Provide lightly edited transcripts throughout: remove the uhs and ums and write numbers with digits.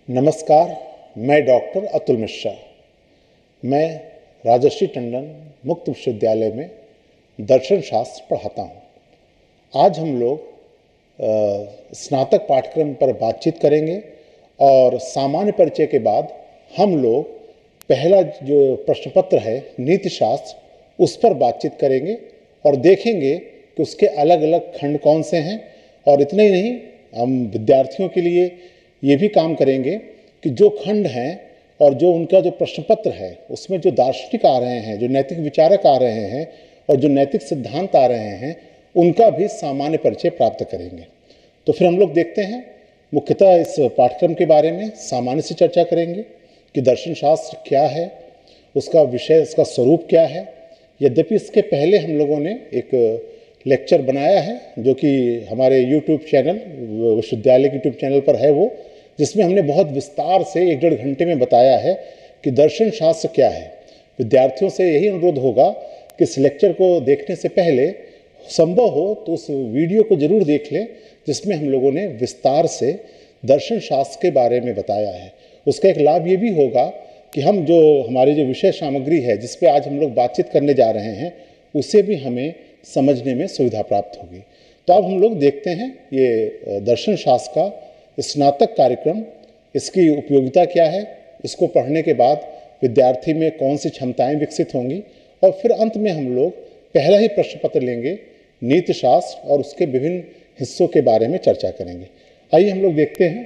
नमस्कार, मैं डॉक्टर अतुल मिश्रा। मैं राजर्षि टंडन मुक्त विश्वविद्यालय में दर्शन शास्त्र पढ़ाता हूँ। आज हम लोग स्नातक पाठ्यक्रम पर बातचीत करेंगे और सामान्य परिचय के बाद हम लोग पहला जो प्रश्न पत्र है नीति शास्त्र उस पर बातचीत करेंगे और देखेंगे कि उसके अलग अलग खंड कौन से हैं। और इतना ही नहीं, हम विद्यार्थियों के लिए ये भी काम करेंगे कि जो खंड हैं और जो उनका जो प्रश्न पत्र है उसमें जो दार्शनिक आ रहे हैं, जो नैतिक विचारक आ रहे हैं और जो नैतिक सिद्धांत आ रहे हैं, उनका भी सामान्य परिचय प्राप्त करेंगे। तो फिर हम लोग देखते हैं, मुख्यतः इस पाठ्यक्रम के बारे में सामान्य से चर्चा करेंगे कि दर्शन शास्त्र क्या है, उसका विषय, उसका स्वरूप क्या है। यद्यपि इसके पहले हम लोगों ने एक लेक्चर बनाया है जो कि हमारे यूट्यूब चैनल, विश्वविद्यालय के यूट्यूब चैनल पर है वो, जिसमें हमने बहुत विस्तार से 1-1.5 घंटे में बताया है कि दर्शन शास्त्र क्या है। विद्यार्थियों से यही अनुरोध होगा कि इस लेक्चर को देखने से पहले संभव हो तो उस वीडियो को जरूर देख लें जिसमें हम लोगों ने विस्तार से दर्शन शास्त्र के बारे में बताया है। उसका एक लाभ ये भी होगा कि हम जो हमारी जो विषय सामग्री है जिस पे आज हम लोग बातचीत करने जा रहे हैं उसे भी हमें समझने में सुविधा प्राप्त होगी। तो अब हम लोग देखते हैं ये दर्शन शास्त्र का स्नातक कार्यक्रम, इसकी उपयोगिता क्या है, इसको पढ़ने के बाद विद्यार्थी में कौन सी क्षमताएं विकसित होंगी, और फिर अंत में हम लोग पहला ही प्रश्न पत्र लेंगे नीति शास्त्र और उसके विभिन्न हिस्सों के बारे में चर्चा करेंगे। आइए हम लोग देखते हैं।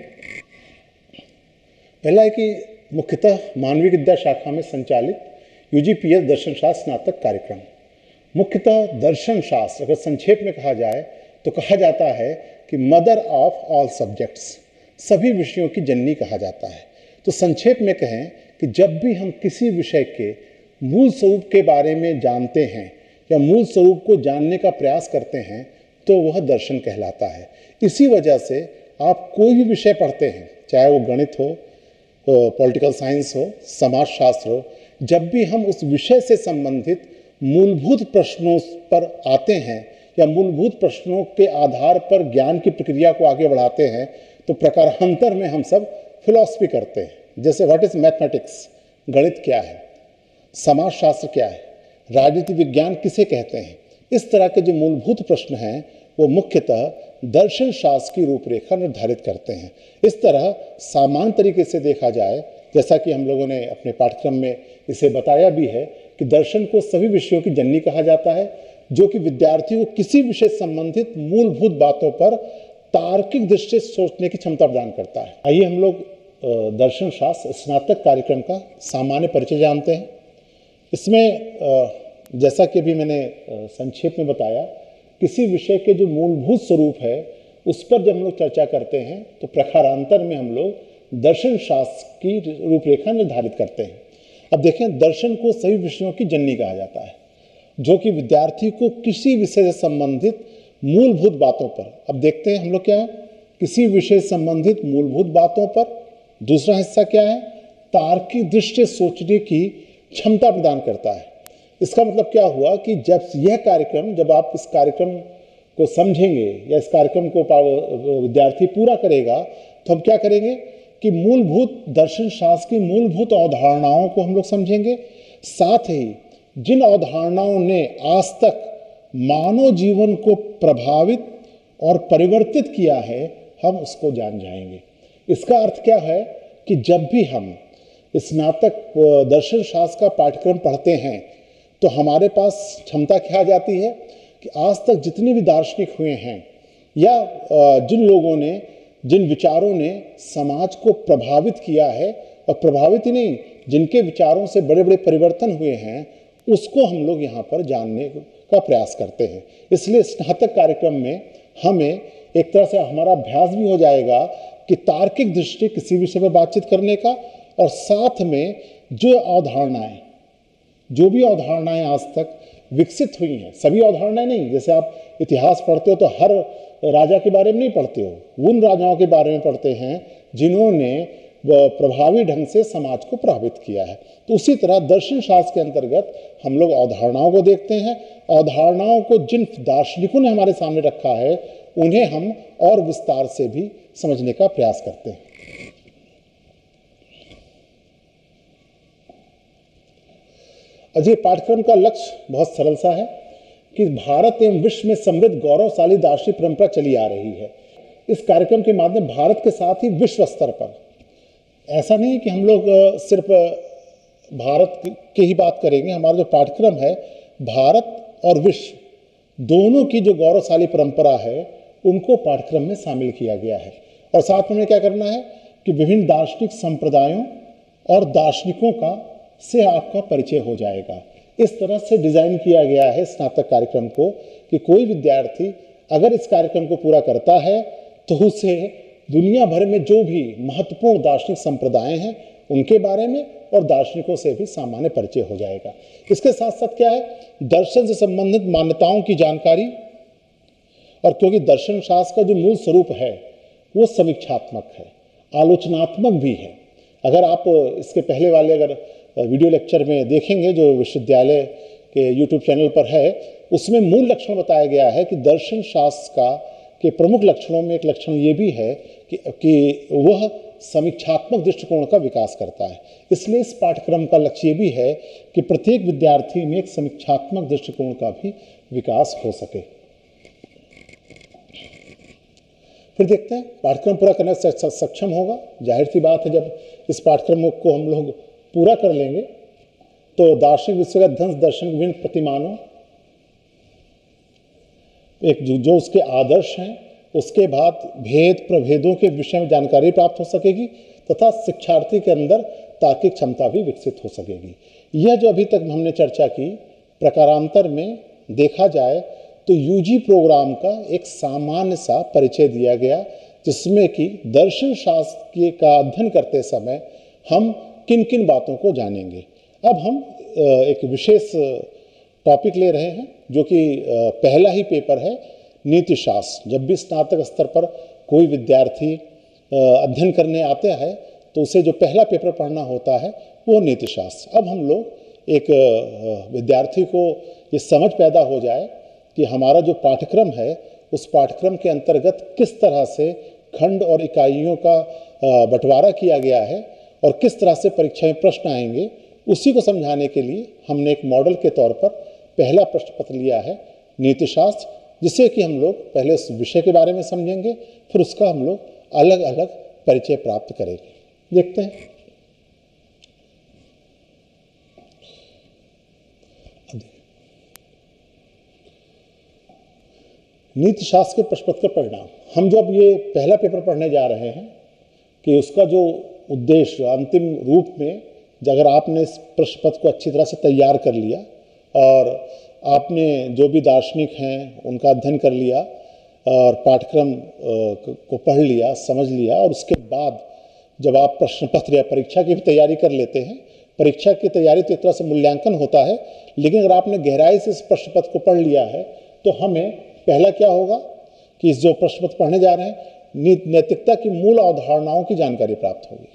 पहला है कि मुख्यतः मानविक विद्या शाखा में संचालित यूजीपीएस दर्शन शास्त्र स्नातक कार्यक्रम। मुख्यतः दर्शन शास्त्र अगर संक्षेप में कहा जाए तो कहा जाता है कि मदर ऑफ ऑल सब्जेक्ट्स, सभी विषयों की जननी कहा जाता है। तो संक्षेप में कहें कि जब भी हम किसी विषय के मूल स्वरूप के बारे में जानते हैं या मूल स्वरूप को जानने का प्रयास करते हैं तो वह दर्शन कहलाता है। इसी वजह से आप कोई भी विषय पढ़ते हैं, चाहे वो गणित हो, पॉलिटिकल साइंस हो, समाजशास्त्र हो, जब भी हम उस विषय से संबंधित मूलभूत प्रश्नों पर आते हैं या मूलभूत प्रश्नों के आधार पर ज्ञान की प्रक्रिया को आगे बढ़ाते हैं तो प्रकारांतर में हम सब फिलॉसफी करते हैं। जैसे व्हाट इज मैथमेटिक्स, गणित क्या है, समाजशास्त्र क्या है, राजनीति विज्ञान किसे कहते हैं, इस तरह के जो मूलभूत प्रश्न हैं वो मुख्यतः दर्शन शास्त्र की रूपरेखा निर्धारित करते हैं। इस तरह सामान्य तरीके से देखा जाए, जैसा कि हम लोगों ने अपने पाठ्यक्रम में इसे बताया भी है कि दर्शन को सभी विषयों की जननी कहा जाता है, जो कि विद्यार्थी को किसी विषय संबंधित मूलभूत बातों पर तार्किक दृष्टि से सोचने की क्षमता प्रदान करता है। आइए हम लोग दर्शन शास्त्र स्नातक कार्यक्रम का सामान्य परिचय जानते हैं। इसमें जैसा कि अभी मैंने संक्षेप में बताया, किसी विषय के जो मूलभूत स्वरूप है उस पर जब हम लोग चर्चा करते हैं तो प्रकारांतर में हम लोग दर्शन शास्त्र की रूपरेखा निर्धारित करते हैं। अब देखें, दर्शन को सभी विषयों की जननी कहा जाता है, जो कि विद्यार्थी को किसी विषय से संबंधित मूलभूत बातों पर, अब देखते हैं हम लोग क्या है, किसी विषय से संबंधित मूलभूत बातों पर। दूसरा हिस्सा क्या है, तार्किक दृष्टि से सोचने की क्षमता प्रदान करता है। इसका मतलब क्या हुआ कि जब यह कार्यक्रम, जब आप इस कार्यक्रम को समझेंगे या इस कार्यक्रम को विद्यार्थी पूरा करेगा तो हम क्या करेंगे कि मूलभूत दर्शन शास्त्र की मूलभूत अवधारणाओं को हम लोग समझेंगे, साथ ही जिन अवधारणाओं ने आज तक मानव जीवन को प्रभावित और परिवर्तित किया है हम उसको जान जाएंगे। इसका अर्थ क्या है कि जब भी हम स्नातक दर्शन शास्त्र का पाठ्यक्रम पढ़ते हैं तो हमारे पास क्षमता क्या आ जाती है कि आज तक जितने भी दार्शनिक हुए हैं या जिन लोगों ने, जिन विचारों ने समाज को प्रभावित किया है, और प्रभावित ही नहीं, जिनके विचारों से बड़े बड़े परिवर्तन हुए हैं, उसको हम लोग यहाँ पर जानने का प्रयास करते हैं। इसलिए स्नातक कार्यक्रम में हमें एक तरह से हमारा अभ्यास भी हो जाएगा कि तार्किक दृष्टि किसी विषय पर बातचीत करने का, और साथ में जो भी अवधारणाएं आज तक विकसित हुई हैं, सभी अवधारणाएं नहीं, जैसे आप इतिहास पढ़ते हो तो हर राजा के बारे में नहीं पढ़ते हो, उन राजाओं के बारे में पढ़ते हैं जिन्होंने प्रभावी ढंग से समाज को प्रभावित किया है। तो उसी तरह दर्शन शास्त्र के अंतर्गत हम लोग अवधारणाओं को देखते हैं। अवधारणाओं को जिन दार्शनिकों ने हमारे सामने रखा है उन्हें हम और विस्तार से भी समझने का प्रयास करते हैं। अजय पाठ्यक्रम का लक्ष्य बहुत सरल सा है कि भारत एवं विश्व में समृद्ध गौरवशाली दार्शनिक परंपरा चली आ रही है। इस कार्यक्रम के माध्यम भारत के साथ ही विश्व स्तर पर, ऐसा नहीं कि हम लोग सिर्फ भारत की ही बात करेंगे, हमारा जो पाठ्यक्रम है भारत और विश्व दोनों की जो गौरवशाली परंपरा है उनको पाठ्यक्रम में शामिल किया गया है। और साथ में क्या करना है कि विभिन्न दार्शनिक संप्रदायों और दार्शनिकों का से आपका परिचय हो जाएगा। इस तरह से डिजाइन किया गया है स्नातक कार्यक्रम को कि कोई विद्यार्थी अगर इस कार्यक्रम को पूरा करता है तो उसे दुनिया भर में जो भी महत्वपूर्ण दार्शनिक संप्रदाय हैं उनके बारे में और दार्शनिकों से भी सामान्य परिचय हो जाएगा। इसके साथ साथ क्या है, दर्शन से संबंधित मान्यताओं की जानकारी, और क्योंकि दर्शन शास्त्र का जो मूल स्वरूप है वो समीक्षात्मक है, आलोचनात्मक भी है। अगर आप इसके पहले वाले अगर वीडियो लेक्चर में देखेंगे जो विश्वविद्यालय के यूट्यूब चैनल पर है, उसमें मूल लक्षण बताया गया है कि दर्शन शास्त्र का के प्रमुख लक्षणों में एक लक्षण ये भी है कि वह समीक्षात्मक दृष्टिकोण का विकास करता है। इसलिए इस पाठ्यक्रम का लक्ष्य ये भी है कि प्रत्येक विद्यार्थी में एक समीक्षात्मक दृष्टिकोण का भी विकास हो सके। फिर देखते हैं पाठ्यक्रम पूरा करने से सक्षम होगा। जाहिर सी बात है जब इस पाठ्यक्रम को हम लोग पूरा कर लेंगे तो दार्शनिक विषयगत ध्वंस दर्शन विभिन्न प्रतिमानों एक जो उसके आदर्श हैं उसके बाद भेद प्रभेदों के विषय में जानकारी प्राप्त हो सकेगी तथा शिक्षार्थी के अंदर तार्किक क्षमता भी विकसित हो सकेगी। यह जो अभी तक हमने चर्चा की प्रकारांतर में देखा जाए तो यूजी प्रोग्राम का एक सामान्य सा परिचय दिया गया जिसमें कि दर्शन शास्त्र का अध्ययन करते समय हम किन किन बातों को जानेंगे। अब हम एक विशेष टॉपिक ले रहे हैं जो कि पहला ही पेपर है नीति शास्त्र। जब भी स्नातक स्तर पर कोई विद्यार्थी अध्ययन करने आते हैं तो उसे जो पहला पेपर पढ़ना होता है वो नीति शास्त्र। अब हम लोग एक विद्यार्थी को ये समझ पैदा हो जाए कि हमारा जो पाठ्यक्रम है उस पाठ्यक्रम के अंतर्गत किस तरह से खंड और इकाइयों का बंटवारा किया गया है और किस तरह से परीक्षा में प्रश्न आएंगे, उसी को समझाने के लिए हमने एक मॉडल के तौर पर पहला प्रश्न पत्र लिया है नीति शास्त्र, जिससे कि हम लोग पहले उस विषय के बारे में समझेंगे फिर उसका हम लोग अलग अलग परिचय प्राप्त करेंगे। देखते हैं। नीति शास्त्र के प्रश्न पत्र का परिणाम, हम जब ये पहला पेपर पढ़ने जा रहे हैं कि उसका जो उद्देश्य अंतिम रूप में अगर आपने इस प्रश्न पत्र को अच्छी तरह से तैयार कर लिया और आपने जो भी दार्शनिक हैं उनका अध्ययन कर लिया और पाठ्यक्रम को पढ़ लिया समझ लिया और उसके बाद जब आप प्रश्न पत्र या परीक्षा की भी तैयारी कर लेते हैं, परीक्षा की तैयारी तो एक तरह से मूल्यांकन होता है, लेकिन अगर आपने गहराई से इस प्रश्न पत्र को पढ़ लिया है तो हमें पहला क्या होगा कि इस जो प्रश्न पत्र पढ़ने जा रहे हैं नैतिकता की मूल अवधारणाओं की जानकारी प्राप्त होगी।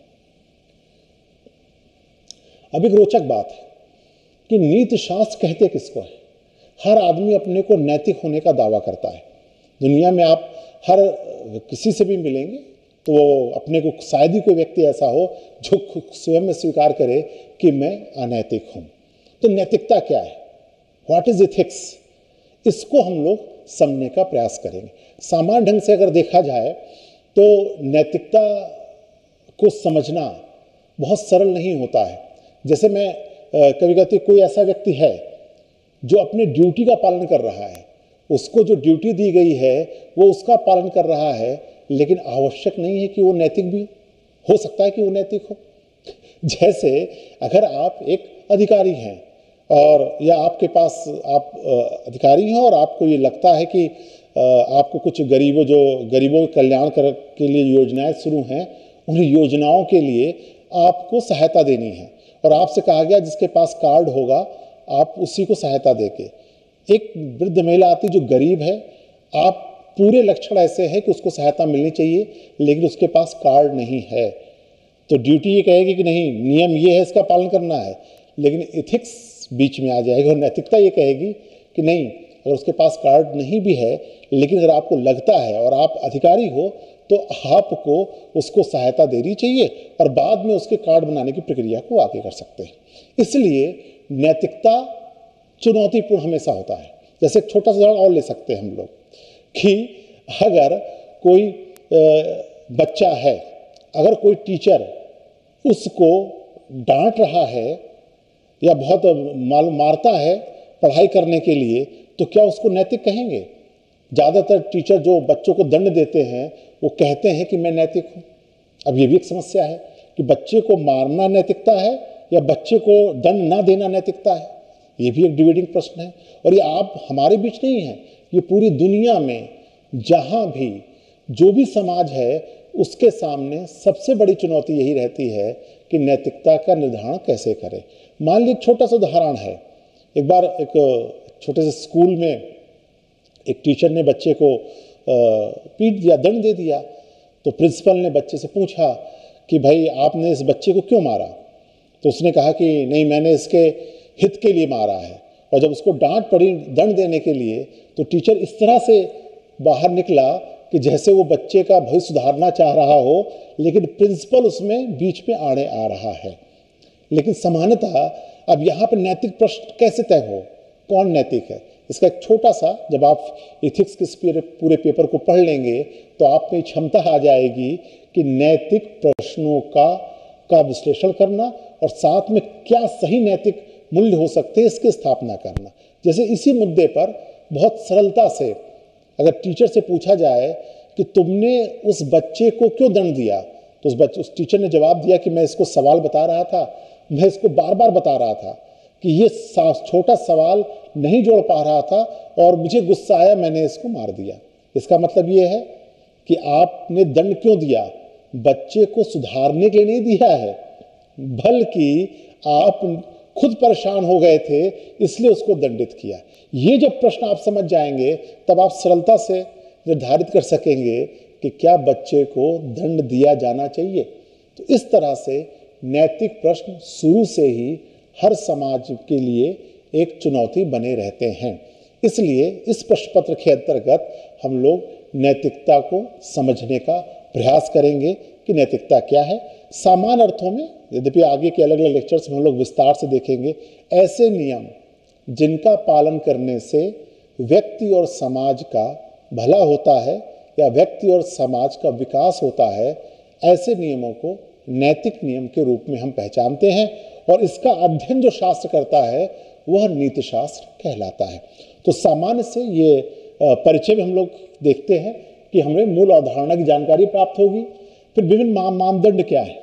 अब एक रोचक बात है कि नीति शास्त्र कहते किसको है। हर आदमी अपने को नैतिक होने का दावा करता है। दुनिया में आप हर किसी से भी मिलेंगे तो वो अपने को शायद ही कोई व्यक्ति ऐसा हो जो स्वयं में स्वीकार करे कि मैं अनैतिक हूं। तो नैतिकता क्या है, व्हाट इज एथिक्स, इसको हम लोग समझने का प्रयास करेंगे। सामान्य ढंग से अगर देखा जाए तो नैतिकता को समझना बहुत सरल नहीं होता है। जैसे मैं कभी कहती कोई ऐसा व्यक्ति है जो अपने ड्यूटी का पालन कर रहा है, उसको जो ड्यूटी दी गई है वो उसका पालन कर रहा है, लेकिन आवश्यक नहीं है कि वो नैतिक भी हो सकता है कि वो नैतिक हो। जैसे अगर आप एक अधिकारी हैं और या आपके पास आप अधिकारी हैं और आपको ये लगता है कि आपको कुछ गरीबों के कल्याण के लिए योजनाएं शुरू हैं, उन योजनाओं के लिए आपको सहायता देनी है और आपसे कहा गया जिसके पास कार्ड होगा आप उसी को सहायता देके। एक वृद्ध महिला आती जो गरीब है, आप पूरे लक्षण ऐसे हैं कि उसको सहायता मिलनी चाहिए लेकिन उसके पास कार्ड नहीं है, तो ड्यूटी ये कहेगी कि नहीं नियम ये है इसका पालन करना है, लेकिन एथिक्स बीच में आ जाएगा और नैतिकता ये कहेगी कि नहीं अगर उसके पास कार्ड नहीं भी है लेकिन अगर आपको लगता है और आप अधिकारी हो तो आपको उसको सहायता देनी चाहिए और बाद में उसके कार्ड बनाने की प्रक्रिया को आगे कर सकते हैं। इसलिए नैतिकता चुनौतीपूर्ण हमेशा होता है। जैसे एक छोटा सा उदाहरण और ले सकते हैं हम लोग कि अगर कोई बच्चा है, अगर कोई टीचर उसको डांट रहा है या बहुत मारता है पढ़ाई करने के लिए, तो क्या उसको नैतिक कहेंगे? ज़्यादातर टीचर जो बच्चों को दंड देते हैं वो कहते हैं कि मैं नैतिक हूँ। अब ये भी एक समस्या है कि बच्चे को मारना नैतिकता है या बच्चे को दंड ना देना नैतिकता है। ये भी एक डिबेटिंग प्रश्न है। और ये आप हमारे बीच नहीं है, ये पूरी दुनिया में जहाँ भी जो भी समाज है उसके सामने सबसे बड़ी चुनौती यही रहती है कि नैतिकता का निर्धारण कैसे करें। मान लीजिए छोटा सा उदाहरण है, एक बार एक छोटे से स्कूल में एक टीचर ने बच्चे को पीट दिया, दंड दे दिया। तो प्रिंसिपल ने बच्चे से पूछा कि भाई आपने इस बच्चे को क्यों मारा? तो उसने कहा कि नहीं, मैंने इसके हित के लिए मारा है। और जब उसको डांट पड़ी दंड देने के लिए, तो टीचर इस तरह से बाहर निकला कि जैसे वो बच्चे का भविष्य सुधारना चाह रहा हो, लेकिन प्रिंसिपल उसमें बीच में आड़े आ रहा है। लेकिन सामान्यतः अब यहाँ पर नैतिक प्रश्न कैसे तय हो, कौन नैतिक है? इसका एक छोटा सा, जब आप इथिक्स के पूरे पेपर को पढ़ लेंगे तो आप में क्षमता आ जाएगी कि नैतिक प्रश्नों का विश्लेषण करना और साथ में क्या सही नैतिक मूल्य हो सकते हैं इसकी स्थापना करना। जैसे इसी मुद्दे पर बहुत सरलता से अगर टीचर से पूछा जाए कि तुमने उस बच्चे को क्यों दंड दिया, तो उस टीचर ने जवाब दिया कि मैं इसको सवाल बता रहा था, मैं इसको बार बार बता रहा था कि ये छोटा सवाल नहीं जोड़ पा रहा था और मुझे गुस्सा आया, मैंने इसको मार दिया। इसका मतलब ये है कि आपने दंड क्यों दिया? बच्चे को सुधारने के लिए नहीं दिया है, बल्कि आप खुद परेशान हो गए थे इसलिए उसको दंडित किया। ये जब प्रश्न आप समझ जाएंगे तब आप सरलता से निर्धारित कर सकेंगे कि क्या बच्चे को दंड दिया जाना चाहिए। तो इस तरह से नैतिक प्रश्न शुरू से ही हर समाज के लिए एक चुनौती बने रहते हैं। इसलिए इस प्रश्न पत्र के अंतर्गत हम लोग नैतिकता को समझने का प्रयास करेंगे कि नैतिकता क्या है। सामान्य अर्थों में, यद्यपि आगे के अलग अलग लेक्चर्स में हम लोग विस्तार से देखेंगे, ऐसे नियम जिनका पालन करने से व्यक्ति और समाज का भला होता है या व्यक्ति और समाज का विकास होता है, ऐसे नियमों को नैतिक नियम के रूप में हम पहचानते हैं। और इसका अध्ययन जो शास्त्र करता है वह नीति शास्त्र कहलाता है। तो सामान्य से ये परिचय में हम लोग देखते हैं कि हमें मूल अवधारणा की जानकारी प्राप्त होगी। फिर विभिन्न मानदंड क्या है।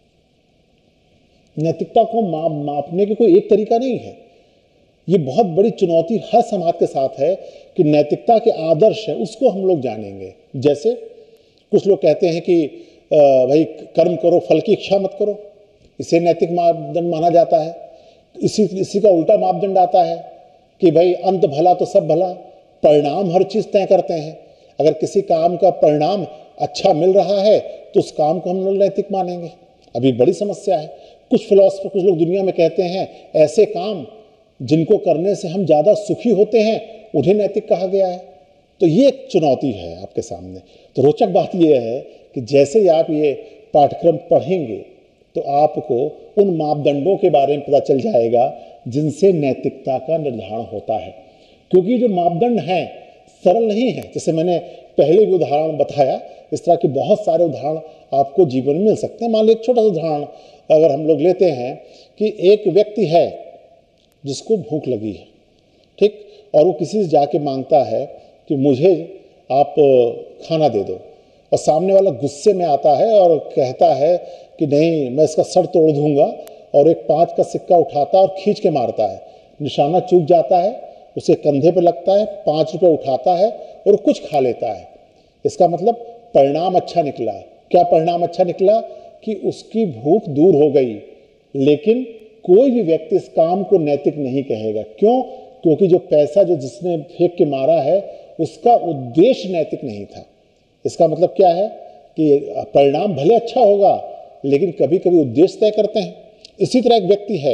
नैतिकता को मापने के कोई एक तरीका नहीं है। ये बहुत बड़ी चुनौती हर समाज के साथ है कि नैतिकता के आदर्श है उसको हम लोग जानेंगे। जैसे कुछ लोग कहते हैं कि भाई कर्म करो, फल की इच्छा मत करो, इसे नैतिक मापदंड माना जाता है। इसी का उल्टा मापदंड आता है कि भाई अंत भला तो सब भला, परिणाम हर चीज तय करते हैं। अगर किसी काम का परिणाम अच्छा मिल रहा है तो उस काम को हम लोग नैतिक मानेंगे। अभी बड़ी समस्या है। कुछ फिलोसफर, कुछ लोग दुनिया में कहते हैं ऐसे काम जिनको करने से हम ज्यादा सुखी होते हैं उन्हें नैतिक कहा गया है। तो ये एक चुनौती है आपके सामने। तो रोचक बात यह है कि जैसे ही आप ये पाठ्यक्रम पढ़ेंगे तो आपको उन मापदंडों के बारे में पता चल जाएगा जिनसे नैतिकता का निर्धारण होता है। क्योंकि जो मापदंड हैं सरल नहीं है। जैसे मैंने पहले भी उदाहरण बताया, इस तरह के बहुत सारे उदाहरण आपको जीवन में मिल सकते हैं। मान लीजिए एक छोटा सा उदाहरण अगर हम लोग लेते हैं कि एक व्यक्ति है जिसको भूख लगी है, ठीक, और वो किसी से जाके मांगता है कि मुझे आप खाना दे दो, और सामने वाला गुस्से में आता है और कहता है कि नहीं, मैं इसका सर तोड़ दूंगा, और एक 5 का सिक्का उठाता है और खींच के मारता है। निशाना चूक जाता है, उसे कंधे पे लगता है, 5 रुपये उठाता है और कुछ खा लेता है। इसका मतलब परिणाम अच्छा निकला। क्या परिणाम अच्छा निकला? कि उसकी भूख दूर हो गई। लेकिन कोई भी व्यक्ति इस काम को नैतिक नहीं कहेगा। क्यों? क्योंकि जो पैसा जो जिसने फेंक के मारा है उसका उद्देश्य नैतिक नहीं था। इसका मतलब क्या है कि परिणाम भले अच्छा होगा लेकिन कभी कभी उद्देश्य तय करते हैं। इसी तरह एक व्यक्ति है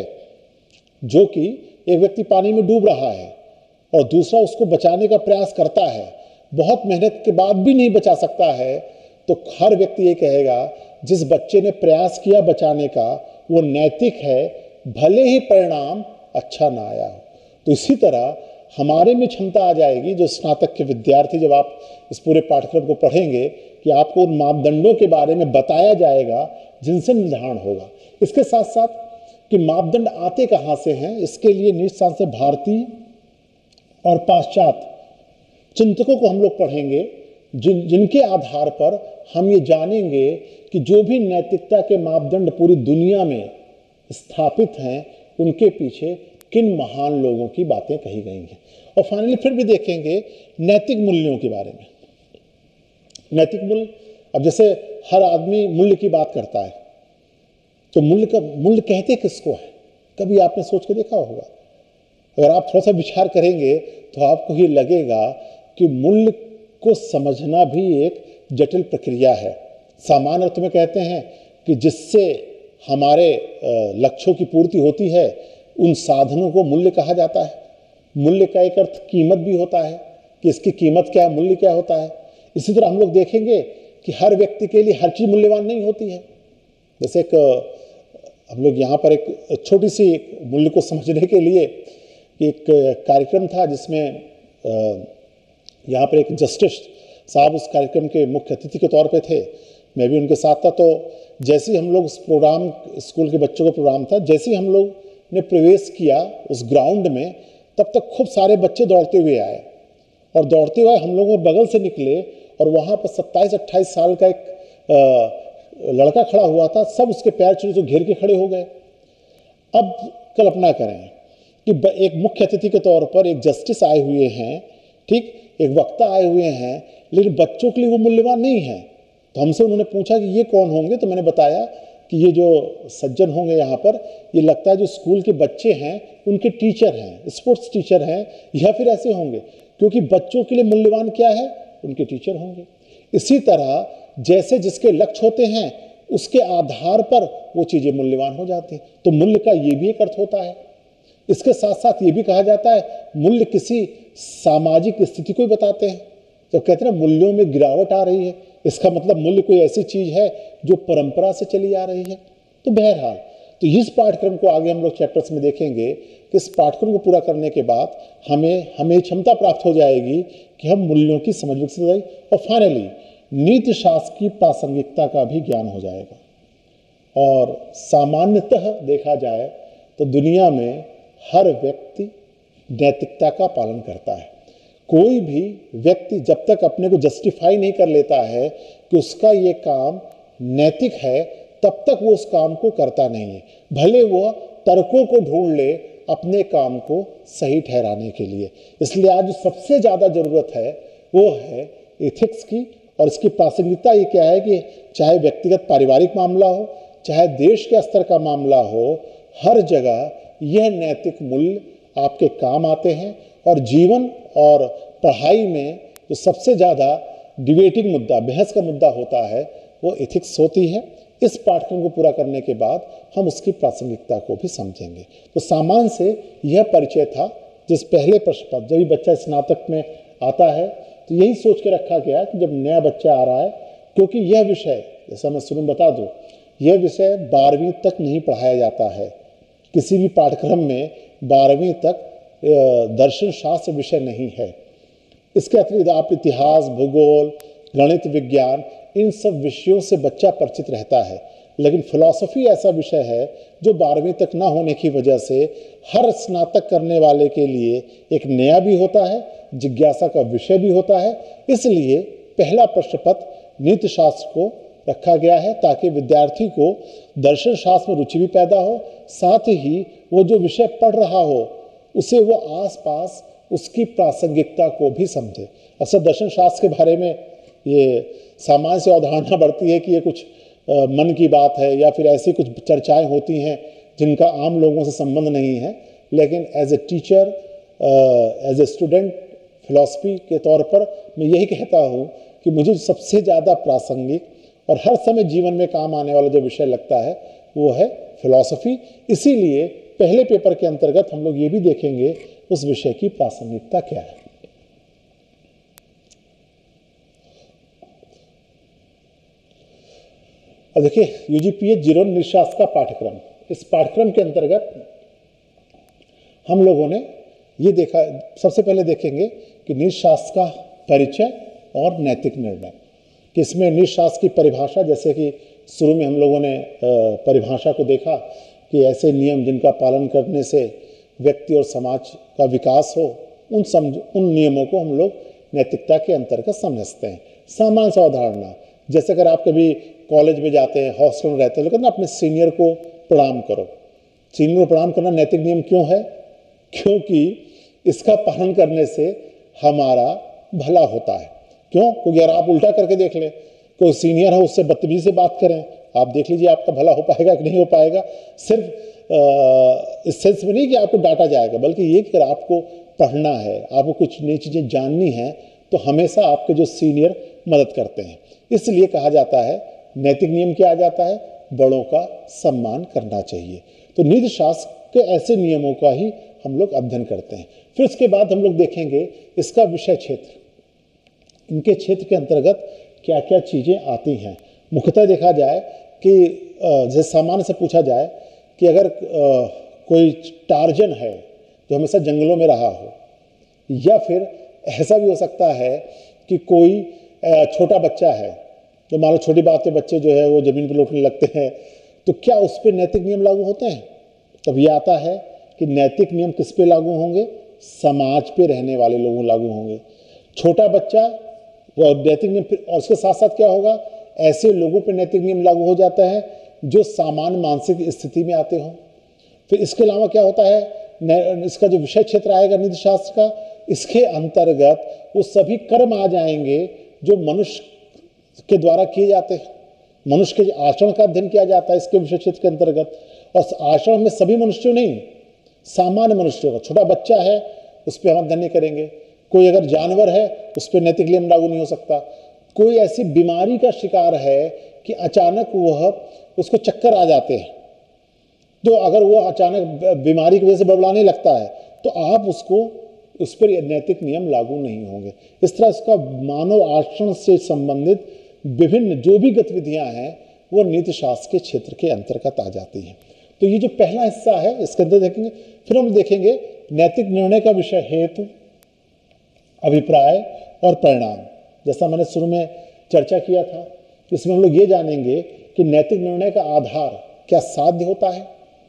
जो कि एक व्यक्ति पानी में डूब रहा है और दूसरा उसको बचाने का प्रयास करता है, बहुत मेहनत के बाद भी नहीं बचा सकता है, तो हर व्यक्ति ये कहेगा जिस बच्चे ने प्रयास किया बचाने का वो नैतिक है, भले ही परिणाम अच्छा ना आया हो। तो इसी तरह हमारे में क्षमता आ जाएगी, जो स्नातक के विद्यार्थी जब आप इस पूरे पाठ्यक्रम को पढ़ेंगे, कि आपको उन मापदंडों के बारे में बताया जाएगा जिनसे निर्धारण होगा। इसके साथ साथ कि मापदंड आते कहाँ से हैं, इसके लिए निश्चित से भारतीय और पाश्चात्य चिंतकों को हम लोग पढ़ेंगे, जिनके आधार पर हम ये जानेंगे कि जो भी नैतिकता के मापदंड पूरी दुनिया में स्थापित हैं, उनके पीछे किन महान लोगों की बातें कही गई हैं। और फाइनली फिर भी देखेंगे नैतिक मूल्यों के बारे में। नैतिक मूल्य, अब जैसे हर आदमी मूल्य की बात करता है, तो मूल्य कहते किसको है, कभी आपने सोच के देखा होगा? अगर आप थोड़ा सा विचार करेंगे तो आपको ये लगेगा कि मूल्य को समझना भी एक जटिल प्रक्रिया है। सामान्य अर्थ में कहते हैं कि जिससे हमारे लक्ष्यों की पूर्ति होती है, उन साधनों को मूल्य कहा जाता है। मूल्य का एक अर्थ कीमत भी होता है कि इसकी कीमत क्या है, मूल्य क्या होता है। इसी तरह हम लोग देखेंगे कि हर व्यक्ति के लिए हर चीज़ मूल्यवान नहीं होती है। जैसे हम लोग यहाँ पर एक छोटी सी मूल्य को समझने के लिए एक कार्यक्रम था, जिसमें यहाँ पर एक जस्टिस साहब उस कार्यक्रम के मुख्य अतिथि के तौर पे थे, मैं भी उनके साथ था। तो जैसे ही हम लोग उस प्रोग्राम, स्कूल के बच्चों का प्रोग्राम था, जैसे ही हम लोग ने प्रवेश किया उस ग्राउंड में, तब तक खूब सारे बच्चे दौड़ते हुए आए, और दौड़ते हुए हम लोगों के बगल से निकले, और वहाँ पर 27-28 साल का एक लड़का खड़ा हुआ था। सब उसके पैर छू घेर के खड़े हो गए। अब कल्पना करें कि एक मुख्य अतिथि के तौर पर एक जस्टिस आए हुए हैं, ठीक, एक वक्ता आए हुए हैं, लेकिन बच्चों के लिए वो मूल्यवान नहीं है। तो हमसे उन्होंने पूछा कि ये कौन होंगे, तो मैंने बताया कि ये जो सज्जन होंगे यहाँ पर, ये लगता है जो स्कूल के बच्चे हैं उनके टीचर हैं, स्पोर्ट्स टीचर हैं, या फिर ऐसे होंगे, क्योंकि बच्चों के लिए मूल्यवान क्या है, उनके टीचर होंगे। इसी तरह जैसे जिसके लक्ष्य होते हैं, उसके आधार पर वो चीज़ें मूल्यवान हो जाती हैं। तो मूल्य का ये भी एक अर्थ होता है। इसके साथ साथ ये भी कहा जाता है, मूल्य किसी सामाजिक स्थिति को बताते हैं। तो कहते हैं ना, मूल्यों में गिरावट आ रही है, इसका मतलब मूल्य कोई ऐसी चीज है जो परंपरा से चली आ रही है। तो बहरहाल, तो इस पाठ्यक्रम को आगे हम लोग चैप्टर्स में देखेंगे कि इस पाठ्यक्रम को पूरा करने के बाद हमें क्षमता प्राप्त हो जाएगी कि हम मूल्यों की समझ विकसित हो जाएगी, और फाइनली नीति शास्त्र की प्रासंगिकता का भी ज्ञान हो जाएगा। और सामान्यतः देखा जाए तो दुनिया में हर व्यक्ति नैतिकता का पालन करता है। कोई भी व्यक्ति जब तक अपने को जस्टिफाई नहीं कर लेता है कि उसका ये काम नैतिक है, तब तक वो उस काम को करता नहीं है, भले वो तर्कों को ढूंढ ले अपने काम को सही ठहराने के लिए। इसलिए आज सबसे ज़्यादा ज़रूरत है वो है एथिक्स की। और इसकी प्रासंगिकता ये क्या है कि चाहे व्यक्तिगत पारिवारिक मामला हो, चाहे देश के स्तर का मामला हो, हर जगह यह नैतिक मूल्य आपके काम आते हैं। और जीवन और पढ़ाई में जो सबसे ज़्यादा डिबेटिंग मुद्दा, बहस का मुद्दा होता है, वो एथिक्स होती है। इस पाठ्यक्रम को पूरा करने के बाद हम उसकी प्रासंगिकता को भी समझेंगे। तो सामान्य से यह परिचय था। जिस पहले प्रश्न पर जब बच्चा स्नातक में आता है, तो यही सोच के रखा गया कि जब नया बच्चा आ रहा है, क्योंकि यह विषय, जैसा मैं शुरू में बता दूं, यह विषय 12वीं तक नहीं पढ़ाया जाता है। किसी भी पाठ्यक्रम में 12वीं तक दर्शन शास्त्र विषय नहीं है। इसके अतिरिक्त आप इतिहास, भूगोल, गणित, विज्ञान, इन सब विषयों से बच्चा परिचित रहता है। लेकिन फिलॉसफी ऐसा विषय है जो 12वीं तक ना होने की वजह से हर स्नातक करने वाले के लिए एक नया भी होता है, जिज्ञासा का विषय भी होता है। इसलिए पहला प्रश्न पत्र नीति शास्त्र को रखा गया है, ताकि विद्यार्थी को दर्शन शास्त्र में रुचि भी पैदा हो, साथ ही वो जो विषय पढ़ रहा हो उसे वो आसपास उसकी प्रासंगिकता को भी समझे। अक्सर दर्शन शास्त्र के बारे में ये सामान्य से अवधारणा बढ़ती है कि ये कुछ मन की बात है, या फिर ऐसी कुछ चर्चाएं होती हैं जिनका आम लोगों से संबंध नहीं है। लेकिन as a teacher, as a student philosophy के तौर पर मैं यही कहता हूँ कि मुझे सबसे ज़्यादा प्रासंगिक और हर समय जीवन में काम आने वाला जो विषय लगता है वो है फिलॉसफी। इसीलिए पहले पेपर के अंतर्गत हम लोग ये भी देखेंगे उस विषय की प्रासंगिकता क्या है। और देखिए, यूजीपीएच 0 निशास्त्र का पाठ्यक्रम, इस पाठ्यक्रम के अंतर्गत हम लोगों ने ये देखा, सबसे पहले देखेंगे कि नीति शास्त्र का परिचय और नैतिक निर्णय, कि इसमें नीति शास्त्र की परिभाषा, जैसे कि शुरू में हम लोगों ने परिभाषा को देखा कि ऐसे नियम जिनका पालन करने से व्यक्ति और समाज का विकास हो, उन नियमों को हम लोग नैतिकता के अंतर्गत समझते हैं। सामान्य सा उदाहरण, जैसे अगर आप कभी कॉलेज में जाते हैं, हॉस्टल में रहते हैं, लेकिन अपने सीनियर को प्रणाम करो। सीनियर को प्रणाम करना नैतिक नियम क्यों है? क्योंकि इसका पालन करने से हमारा भला होता है। क्यों? क्योंकि अगर आप उल्टा करके देख लें, कोई सीनियर है उससे बदतमीजी से बात करें, आप देख लीजिए आपका भला हो पाएगा कि नहीं हो पाएगा। सिर्फ इस सेंस में नहीं कि आपको डांटा जाएगा, बल्कि ये कि अगर आपको पढ़ना है, आपको कुछ नई चीज़ें जाननी है, तो हमेशा आपके जो सीनियर मदद करते हैं। इसलिए कहा जाता है, नैतिक नियम क्या आ जाता है? बड़ों का सम्मान करना चाहिए। तो नीति शास्त्र के ऐसे नियमों का ही हम लोग अध्ययन करते हैं। फिर उसके बाद हम लोग देखेंगे इसका विषय क्षेत्र, इनके क्षेत्र के अंतर्गत क्या क्या चीज़ें आती हैं। मुख्यतः देखा जाए कि जैसे सामान्य से पूछा जाए कि अगर कोई टार्जन है जो हमेशा जंगलों में रहा हो, या फिर ऐसा भी हो सकता है कि कोई छोटा बच्चा है, जो मान लो छोटी बात पे बच्चे जो है वो ज़मीन पर लौटने लगते हैं, तो क्या उस पर नैतिक नियम लागू होते हैं? तब ये आता है कि नैतिक नियम किस पे लागू होंगे? समाज पे रहने वाले लोगों लागू होंगे। छोटा बच्चा वो नैतिक नियम, और उसके साथ साथ क्या होगा? ऐसे लोगों पे नैतिक नियम लागू हो जाता है जो सामान्य मानसिक स्थिति में आते हों। फिर इसके अलावा क्या होता है? इसका जो विषय क्षेत्र आएगा नीति शास्त्र का, इसके अंतर्गत वो सभी कर्म आ जाएंगे जो मनुष्य के द्वारा किए जाते हैं। मनुष्य के आचरण का अध्ययन किया जाता है इसके विषय क्षेत्र के अंतर्गत। और आचरण में सभी मनुष्यों नहीं, सामान्य मनुष्यों का, छोटा बच्चा है उस पर हम अध्ययन नहीं करेंगे। कोई अगर जानवर है उस पर नैतिक नियम लागू नहीं हो सकता। कोई ऐसी बीमारी का शिकार है कि अचानक वह उसको चक्कर आ जाते हैं, तो अगर वो अचानक बीमारी की वजह से बड़बड़ाने लगता है, तो आप उस पर नैतिक नियम लागू नहीं होंगे। इस तरह इसका मानव आचरण से संबंधित विभिन्न जो भी गतिविधियां हैं वो नीति शास्त्र के क्षेत्र के अंतर्गत आ जाती हैं। तो ये जो पहला हिस्सा है इसके अंदर देखेंगे। फिर हम देखेंगे नैतिक निर्णय का विषय हेतु, अभिप्राय और परिणाम। जैसा मैंने शुरू में चर्चा किया था, इसमें हम लोग ये जानेंगे कि नैतिक निर्णय का आधार क्या साध्य होता है।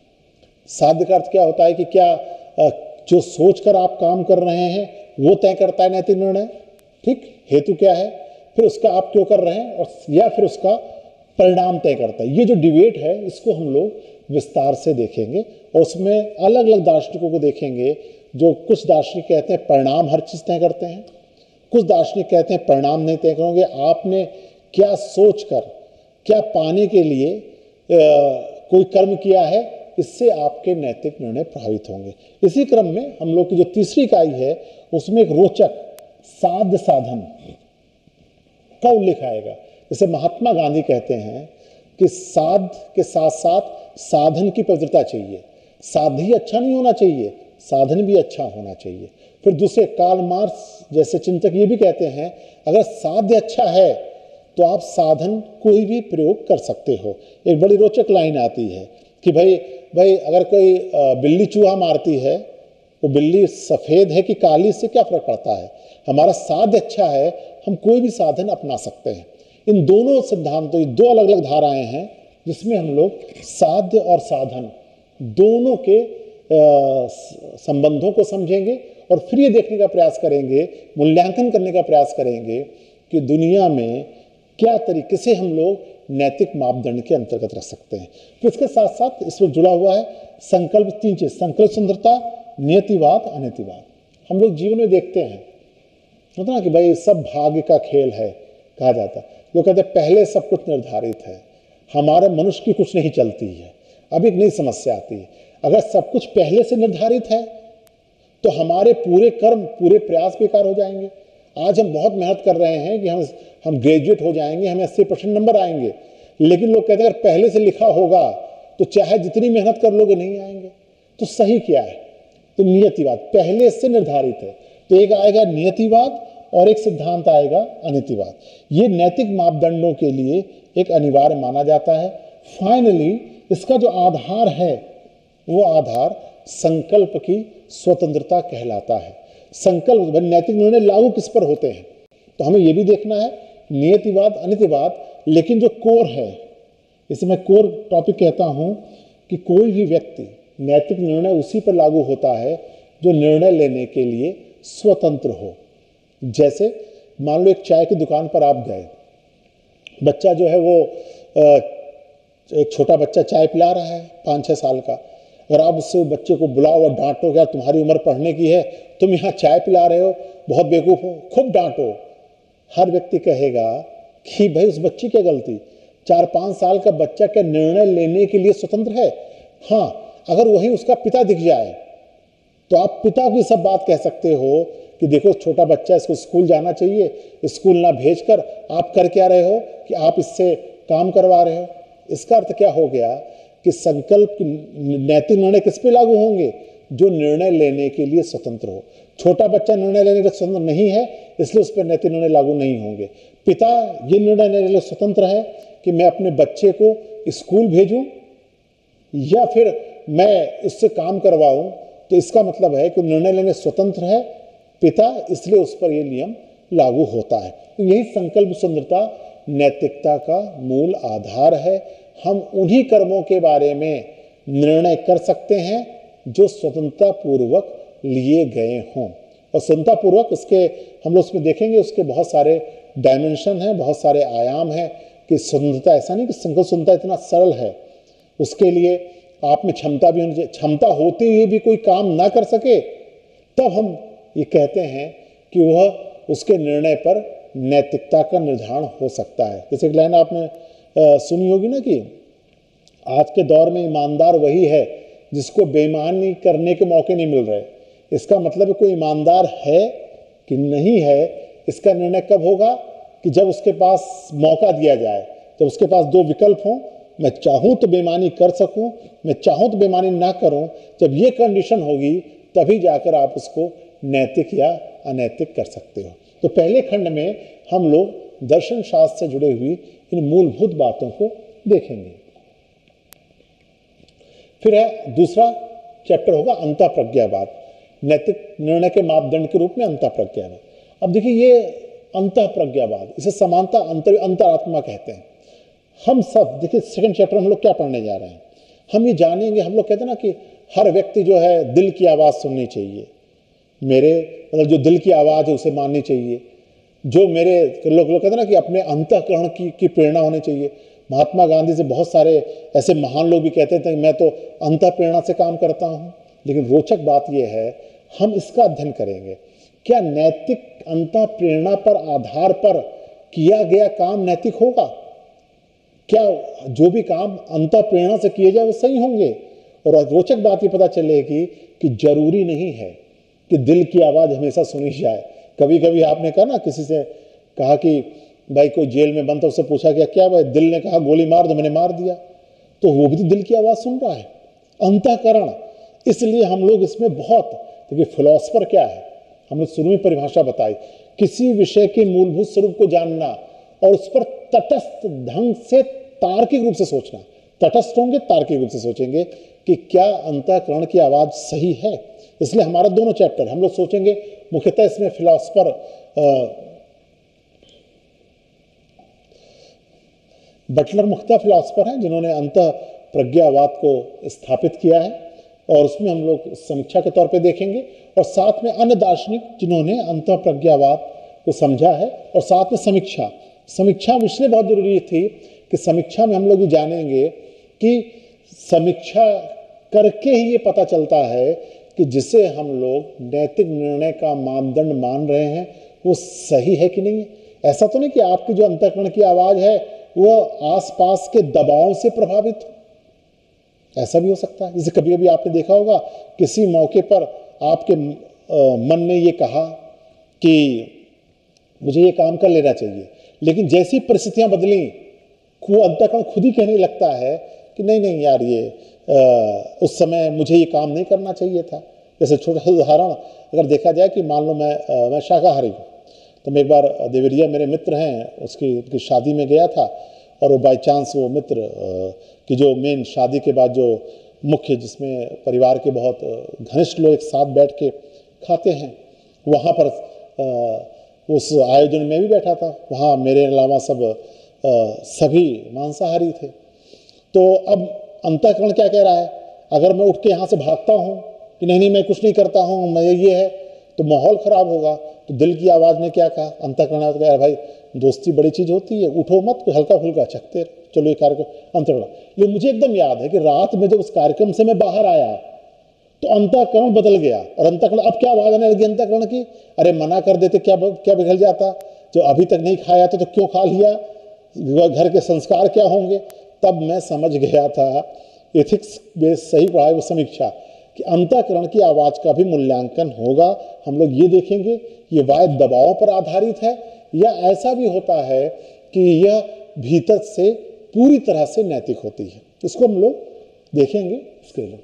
साध्य का अर्थ क्या होता है कि क्या जो सोचकर आप काम कर रहे हैं वो तय करता है नैतिक निर्णय। ठीक, हेतु क्या है, फिर उसका आप क्यों कर रहे हैं, और या फिर उसका परिणाम तय करता है। ये जो डिबेट है इसको हम लोग विस्तार से देखेंगे, और उसमें अलग अलग दार्शनिकों को देखेंगे। जो कुछ दार्शनिक कहते हैं परिणाम हर चीज़ तय करते हैं, कुछ दार्शनिक कहते हैं परिणाम नहीं तय करोगे, आपने क्या सोचकर, क्या पाने के लिए कोई कर्म किया है, इससे आपके नैतिक निर्णय प्रभावित होंगे। इसी क्रम में हम लोग की जो तीसरी इकाई है उसमें एक रोचक साध्य साधन का उल्लेख आएगा। जैसे महात्मा गांधी कहते हैं कि साध्य के साथ साथ साधन की पवित्रता चाहिए। साध्य ही अच्छा नहीं होना चाहिए, साधन भी अच्छा होना चाहिए। फिर दूसरे कार्ल मार्क्स जैसे चिंतक ये भी कहते हैं अगर साध्य अच्छा है तो आप साधन कोई भी प्रयोग कर सकते हो। एक बड़ी रोचक लाइन आती है कि भाई अगर कोई बिल्ली चूहा मारती है, वो बिल्ली सफ़ेद है कि काली, से क्या फर्क पड़ता है। हमारा साध्य अच्छा है, हम कोई भी साधन अपना सकते हैं। इन दोनों सिद्धांतों, ये दो अलग अलग धाराएं हैं जिसमें हम लोग साध्य और साधन दोनों के संबंधों को समझेंगे, और फिर ये देखने का प्रयास करेंगे, मूल्यांकन करने का प्रयास करेंगे कि दुनिया में क्या तरीके से हम लोग नैतिक मापदंड के अंतर्गत रख सकते हैं। फिर इसके साथ साथ इसमें जुड़ा हुआ है संकल्प, तीन चीज, संकल्प सुंदरता, नियतिवाद, अनियतिवाद। हम लोग जीवन में देखते हैं होता ना कि भाई सब भाग्य का खेल है कहा जाता है। लोग कहते हैं पहले सब कुछ निर्धारित है, हमारे मनुष्य की कुछ नहीं चलती है। अब एक नई समस्या आती है, अगर सब कुछ पहले से निर्धारित है तो हमारे पूरे कर्म, पूरे प्रयास बेकार हो जाएंगे। आज हम बहुत मेहनत कर रहे हैं कि हम ग्रेजुएट हो जाएंगे, हमें 80% नंबर आएंगे, लेकिन लोग कहते हैं अगर पहले से लिखा होगा तो चाहे जितनी मेहनत कर लोगे नहीं आएंगे। तो सही क्या है? तो नियतिवाद पहले से निर्धारित है। तो एक आएगा नियतिवाद और एक सिद्धांत आएगा अनियतिवाद। ये नैतिक मापदंडों के लिए एक अनिवार्य माना जाता है। फाइनली इसका जो आधार है वो आधार संकल्प की स्वतंत्रता कहलाता है। संकल्प नैतिक निर्णय लागू किस पर होते हैं, तो हमें यह भी देखना है नियतिवाद अनियतिवाद, लेकिन जो कोर है, इसे मैं कोर टॉपिक कहता हूं कि कोई भी व्यक्ति नैतिक निर्णय उसी पर लागू होता है जो निर्णय लेने के लिए स्वतंत्र हो। जैसे मान लो एक चाय की दुकान पर आप गए, बच्चा जो है वो एक छोटा बच्चा चाय पिला रहा है 5-6 साल का, अगर आप उससे बच्चे को बुलाओ और डांटो, यार तुम्हारी उम्र पढ़ने की है, तुम यहाँ चाय पिला रहे हो, बहुत बेवकूफ हो, खूब डांटो, हर व्यक्ति कहेगा कि भाई उस बच्ची क्या गलती, 4-5 साल का बच्चा क्या निर्णय लेने के लिए स्वतंत्र है। हाँ, अगर वही उसका पिता दिख जाए तो आप पिता को सब बात कह सकते हो कि देखो छोटा बच्चा, इसको स्कूल जाना चाहिए, स्कूल ना भेजकर आप कर क्या रहे हो कि आप इससे काम करवा रहे हो। इसका अर्थ क्या हो गया कि संकल्प नैतिक निर्णय किस पे लागू होंगे, जो निर्णय लेने के लिए स्वतंत्र हो। छोटा बच्चा निर्णय लेने के स्वतंत्र नहीं है, इसलिए उस पर नैतिक निर्णय लागू नहीं होंगे। पिता ये निर्णय लेने के लिए स्वतंत्र है कि मैं अपने बच्चे को स्कूल भेजूं या फिर मैं इससे काम करवाऊं, तो इसका मतलब है कि निर्णय लेने स्वतंत्र है पिता, इसलिए उस पर यह नियम लागू होता है। तो यही संकल्प स्वतंत्रता नैतिकता का मूल आधार है। हम उन्हीं कर्मों के बारे में निर्णय कर सकते हैं जो स्वतंत्रता पूर्वक लिए गए हों, और स्वतंत्रता पूर्वक उसके हम लोग उसमें देखेंगे, उसके बहुत सारे डायमेंशन हैं, बहुत सारे आयाम हैं कि स्वतंत्रता ऐसा नहीं कि संकल्प स्वतंत्रता इतना सरल है, उसके लिए आप में क्षमता भी होनी चाहिए। क्षमता होते हुए भी कोई काम ना कर सके, तब हम ये कहते हैं कि वह उसके निर्णय पर नैतिकता का निर्धारण हो सकता है। जैसे एक लाइन आपने सुनी होगी ना कि आज के दौर में ईमानदार वही है जिसको बेईमानी करने के मौके नहीं मिल रहे। इसका मतलब है कोई ईमानदार है कि नहीं है, इसका निर्णय कब होगा कि जब उसके पास मौका दिया जाए, जब उसके पास 2 विकल्प हों, मैं चाहूं तो बेईमानी कर सकूं, मैं चाहूं तो बेईमानी ना करूं। जब ये कंडीशन होगी तभी जाकर आप उसको नैतिक या अनैतिक कर सकते हो। तो पहले खंड में हम लोग दर्शन शास्त्र से जुड़े हुई इन मूलभूत बातों को देखेंगे। फिर है दूसरा चैप्टर होगा अंतःप्रज्ञावाद, नैतिक निर्णय के मापदंड के रूप में अंतःप्रज्ञावाद। अब देखिए ये अंतःप्रज्ञावाद, इसे समानता अंतरात्मा कहते हैं। हम सब देखिए सेकंड चैप्टर हम लोग क्या पढ़ने जा रहे हैं, हम ये जानेंगे। हम लोग कहते हैं ना कि हर व्यक्ति जो है दिल की आवाज सुननी चाहिए, मेरे मतलब जो दिल की आवाज है उसे माननी चाहिए, जो मेरे लोग कहते हैं ना कि अपने अंतःकरण की प्रेरणा होनी चाहिए। महात्मा गांधी से बहुत सारे ऐसे महान लोग भी कहते थे कि मैं तो अंतः प्रेरणा से काम करता हूं। लेकिन रोचक बात यह है, हम इसका अध्ययन करेंगे, क्या नैतिक अंतः प्रेरणा पर आधार पर किया गया काम नैतिक होगा? क्या जो भी काम अंतः प्रेरणा से किए जाए वो सही होंगे? और रोचक बात ये पता चलेगी कि जरूरी नहीं है कि दिल की आवाज हमेशा सुनी जाए। कभी कभी आपने कहा ना, किसी से कहा कि भाई कोई जेल में बंद था, उससे पूछा गया क्या भाई, दिल ने कहा गोली मार दो, मैंने मार दिया, तो वो भी तो दिल की आवाज सुन रहा है, अंतःकरण। इसलिए हम लोग इसमें बहुत, देखिए फिलोसफर क्या है, हमने शुरू में परिभाषा बताई, किसी विषय के मूलभूत स्वरूप को जानना और उस पर तटस्थ ढंग से तार्किक रूप से सोचना। तटस्थ होंगे, तार्किक रूप से सोचेंगे कि क्या अंतःकरण की आवाज सही है। इसलिए हमारा दोनों चैप्टर हम लोग सोचेंगे मुख्यतः इसमें फिलोसफर बटलर मुख्यतः फिलोसफर हैं जिन्होंने अंतः प्रज्ञावाद को स्थापित किया है, और उसमें हम लोग समीक्षा के तौर पे देखेंगे, और साथ में अन्य दार्शनिक जिन्होंने अंतः प्रज्ञावाद को समझा है, और साथ में समीक्षा। समीक्षा इसलिए बहुत जरूरी थी कि समीक्षा में हम लोग ये जानेंगे कि समीक्षा करके ही ये पता चलता है कि जिसे हम लोग नैतिक निर्णय का मानदंड मान रहे हैं वो सही है कि नहीं है। ऐसा तो नहीं कि आपकी जो अंतःकरण की आवाज है वो आसपास के दबाव से प्रभावित हो, ऐसा भी हो सकता है। जैसे कभी कभी आपने देखा होगा किसी मौके पर आपके मन ने ये कहा कि मुझे ये काम कर लेना चाहिए, लेकिन जैसी परिस्थितियां बदली वो अंतःकरण खुद ही कहने लगता है कि नहीं नहीं यार, ये उस समय मुझे ये काम नहीं करना चाहिए था। जैसे छोटा सा उदाहरण अगर देखा जाए कि मान लो मैं शाकाहारी हूँ, तो मैं एक बार देवरिया मेरे मित्र हैं उनकी शादी में गया था, और वो बाई चांस वो मित्र की जो मेन शादी के बाद जो मुख्य, जिसमें परिवार के बहुत घनिष्ठ लोग एक साथ बैठ के खाते हैं, वहाँ पर उस आयोजन में भी बैठा था। वहाँ मेरे अलावा सभी मांसाहारी थे। तो अब अंतःकरण क्या कह रहा है? अगर मैं उठ के यहाँ से भागता हूँ कि नहीं मैं कुछ नहीं करता हूँ, मैं ये है, तो माहौल खराब होगा। तो दिल की आवाज़ ने क्या कहा? अंतःकरण तो कहा भाई दोस्ती बड़ी चीज़ होती है, उठो मत, कुछ हल्का फुल्का चखते रहो, चलो ये कार्यक्रम। अंतःकरण, लेकिन मुझे एकदम याद है कि रात में जब उस कार्यक्रम से मैं बाहर आया तो अंतःकरण बदल गया। और अंतःकरण अब क्या आवाज़ आने लगी अंतःकरण की? अरे मना कर देते, क्या क्या बिगड़ जाता? जो अभी तक नहीं खाया था तो क्यों खा लिया? घर के संस्कार क्या होंगे? तब मैं समझ गया था, एथिक्स बेस सही पढ़ाई वो समीक्षा, कि अंतःकरण की आवाज़ का भी मूल्यांकन होगा। हम लोग ये देखेंगे ये वायद दबाव पर आधारित है या ऐसा भी होता है कि यह भीतर से पूरी तरह से नैतिक होती है। इसको हम लोग देखेंगे। इसके लिए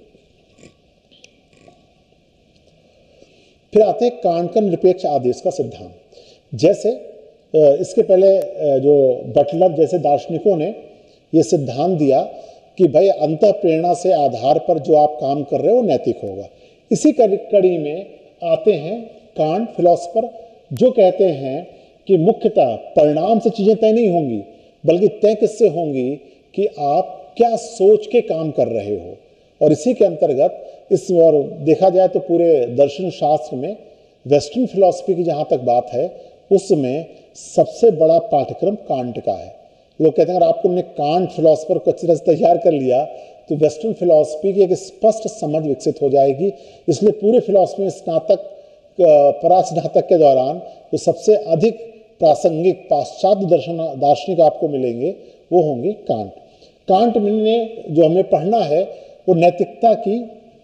फिर आते हैं कांट का निरपेक्ष आदेश का सिद्धांत। जैसे इसके पहले जो बटलर जैसे दार्शनिकों ने ये सिद्धांत दिया कि भाई अंतः प्रेरणा से आधार पर जो आप काम कर रहे हो नैतिक होगा। इसी कड़ी में आते हैं कांट फिलोसफर, जो कहते हैं कि मुख्यतः परिणाम से चीजें तय नहीं होंगी, बल्कि तय किससे होंगी कि आप क्या सोच के काम कर रहे हो। और इसी के अंतर्गत इस और देखा जाए तो पूरे दर्शन शास्त्र में वेस्टर्न फिलॉसफी की जहाँ तक बात है, उसमें सबसे बड़ा पाठ्यक्रम कांट का है। लोग कहते हैं अगर आपको ने कांट फिलॉसफर को अच्छी तरह से तैयार कर लिया तो वेस्टर्न फिलॉसफी की एक स्पष्ट समझ विकसित हो जाएगी। इसलिए पूरे फिलॉसफी में स्नातक परास्नातक के दौरान तो सबसे अधिक प्रासंगिक पाश्चात्य दार्शनिक आपको मिलेंगे वो होंगे कांट। कांट ने जो हमें पढ़ना है वो नैतिकता की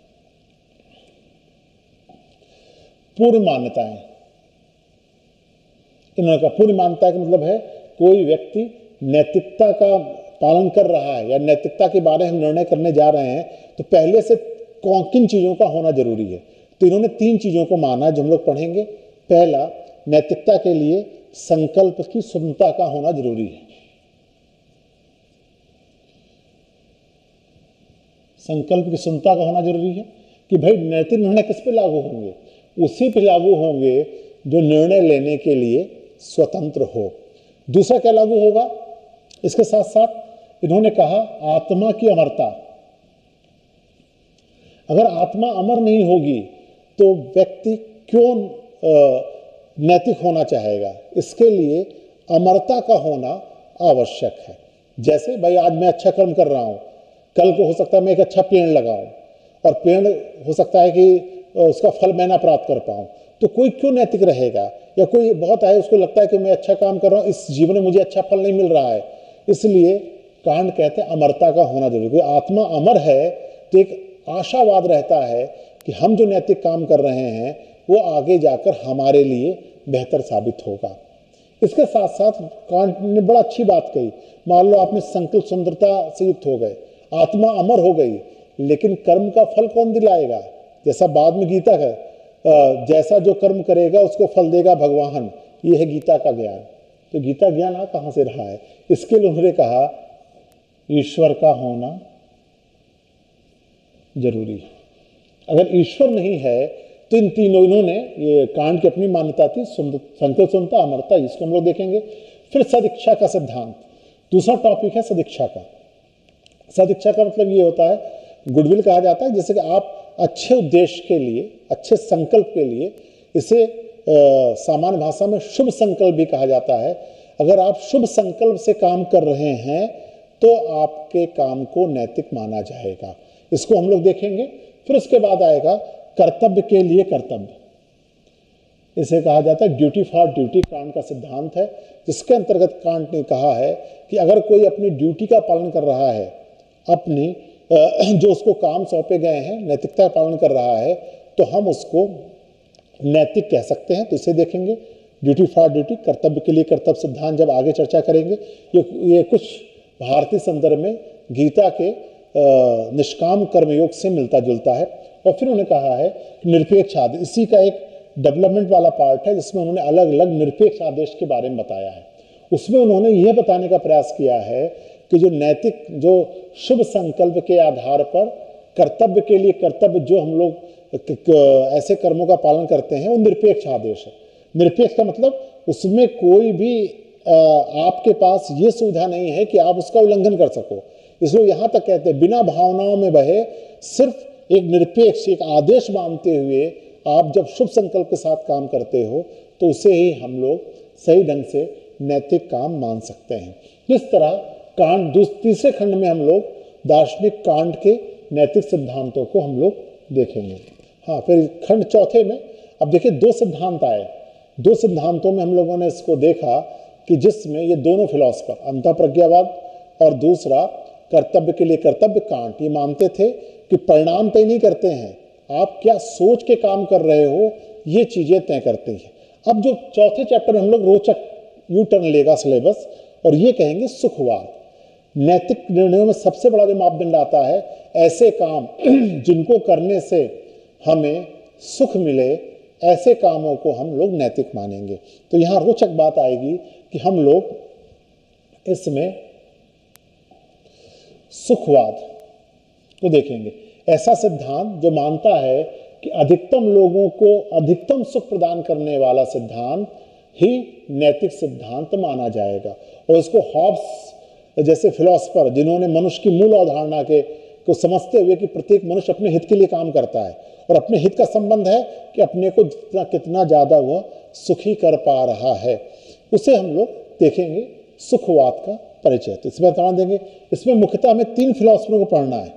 पूर्व मान्यताएं। इन्होंने कहा पूर्व मान्यता का मतलब है कोई व्यक्ति नैतिकता का पालन कर रहा है या नैतिकता के बारे में हम निर्णय करने जा रहे हैं तो पहले से किन चीजों का होना जरूरी है। तो इन्होंने 3 चीजों को माना जो हम लोग पढ़ेंगे। पहला, नैतिकता के लिए संकल्प की स्वतंत्रता का होना जरूरी है। संकल्प की स्वतंत्रता का होना जरूरी है कि भाई नैतिक निर्णय किस पे लागू होंगे? उसी पे लागू होंगे जो निर्णय लेने के लिए स्वतंत्र हो। दूसरा क्या लागू होगा? इसके साथ साथ इन्होंने कहा आत्मा की अमरता। अगर आत्मा अमर नहीं होगी तो व्यक्ति क्यों नैतिक होना चाहेगा? इसके लिए अमरता का होना आवश्यक है। जैसे भाई आज मैं अच्छा कर्म कर रहा हूं, कल को हो सकता है मैं एक अच्छा पेड़ लगाऊं और पेड़ हो सकता है कि उसका फल मैं ना प्राप्त कर पाऊं, तो कोई क्यों नैतिक रहेगा? या कोई बहुत है उसको लगता है कि मैं अच्छा काम कर रहा हूं, इस जीवन में मुझे अच्छा फल नहीं मिल रहा है, इसलिए कांट कहते हैं अमरता का होना जरूरी। कोई आत्मा अमर है तो एक आशावाद रहता है कि हम जो नैतिक काम कर रहे हैं वो आगे जाकर हमारे लिए बेहतर साबित होगा। इसके साथ साथ कांट ने बड़ा अच्छी बात कही, मान लो आपने संकल्प सुंदरता से युक्त हो गए, आत्मा अमर हो गई, लेकिन कर्म का फल कौन दिलाएगा? जैसा बाद में गीता है, जैसा जो कर्म करेगा उसको फल देगा भगवान, ये है गीता का ज्ञान। तो गीता ज्ञान आ कहां से रहा है? इसके लिए उन्होंने कहा ईश्वर का होना जरूरी है। अगर ईश्वर नहीं है तो इन तीनों, इन्होंने ये कांट की अपनी मान्यता थी, संकल्प सुनता अमरता, इसको हम लोग देखेंगे। फिर सदिच्छा का सिद्धांत, दूसरा टॉपिक है सदिच्छा का। सदिच्छा का मतलब ये होता है, गुडविल कहा जाता है, जैसे कि आप अच्छे उद्देश्य के लिए, अच्छे संकल्प के लिए, इसे सामान्य भाषा में शुभ संकल्प भी कहा जाता है। अगर आप शुभ संकल्प से काम कर रहे हैं तो आपके काम को नैतिक माना जाएगा। इसको हम लोग देखेंगे। फिर उसके बाद आएगा कर्तव्य के लिए कर्तव्य, इसे कहा जाता है ड्यूटी फॉर ड्यूटी। कांट का सिद्धांत है जिसके अंतर्गत कांट ने कहा है कि अगर कोई अपनी ड्यूटी का पालन कर रहा है, अपनी जो उसको काम सौंपे गए हैं नैतिकता का पालन कर रहा है, तो हम उसको नैतिक कह सकते हैं। तो इसे देखेंगे, ड्यूटी फॉर ड्यूटी, कर्तव्य के लिए कर्तव्य सिद्धांत जब आगे चर्चा करेंगे। ये कुछ भारतीय संदर्भ में गीता के निष्काम कर्मयोग से मिलता जुलता है। और फिर उन्होंने कहा है कि निरपेक्ष आदेश, इसी का एक डेवलपमेंट वाला पार्ट है जिसमें उन्होंने अलग अलग निरपेक्ष आदेश के बारे में बताया है। उसमें उन्होंने यह बताने का प्रयास किया है कि जो नैतिक, जो शुभ संकल्प के आधार पर कर्तव्य के लिए कर्तव्य जो हम लोग ऐसे कर्मों का पालन करते हैं वो निरपेक्ष आदेश है। निरपेक्ष का मतलब उसमें कोई भी आपके पास ये सुविधा नहीं है कि आप उसका उल्लंघन कर सको। इसलिए यहां तक कहते हैं बिना भावनाओं में बहे, सिर्फ एक निरपेक्ष एक आदेश मानते हुए आप जब शुभ संकल्प के साथ काम करते हो तो उसे ही हम लोग सही ढंग से नैतिक काम मान सकते हैं। इस तरह कांड तीसरे खंड में हम लोग दार्शनिक कांड के नैतिक सिद्धांतों को हम लोग देखेंगे। हाँ, फिर खंड चौथे में अब देखिए दो सिद्धांत आए। दो सिद्धांतों में हम लोगों ने इसको देखा कि जिसमें ये दोनों फिलॉसफर अंतःप्रज्ञावाद और दूसरा कर्तव्य के लिए कर्तव्य कांट, ये मानते थे कि परिणाम तय नहीं करते हैं, आप क्या सोच के काम कर रहे हो ये चीजें तय करती हैं। अब जो चौथे चैप्टर में हम लोग रोचक यू टर्न लेगा सिलेबस और ये कहेंगे सुखवाद। नैतिक निर्णयों में सबसे बड़ा जो मापदंड आता है ऐसे काम जिनको करने से हमें सुख मिले, ऐसे कामों को हम लोग नैतिक मानेंगे। तो यहां रोचक बात आएगी कि हम लोग इसमें सुखवाद को देखेंगे। ऐसा सिद्धांत जो मानता है कि अधिकतम लोगों को अधिकतम सुख प्रदान करने वाला सिद्धांत ही नैतिक सिद्धांत माना जाएगा। और इसको हॉब्स जैसे फिलोसफर जिन्होंने मनुष्य की मूल अवधारणा को समझते हुए कि प्रत्येक मनुष्य अपने हित के लिए काम करता है और अपने हित का संबंध है कि अपने को जितना कितना ज्यादा वह सुखी कर पा रहा है, उसे हम लोग देखेंगे सुखवाद का परिचय। तो इसमें ध्यान देंगे, इसमें मुख्यतः हमें तीन फिलोसफरों को पढ़ना है।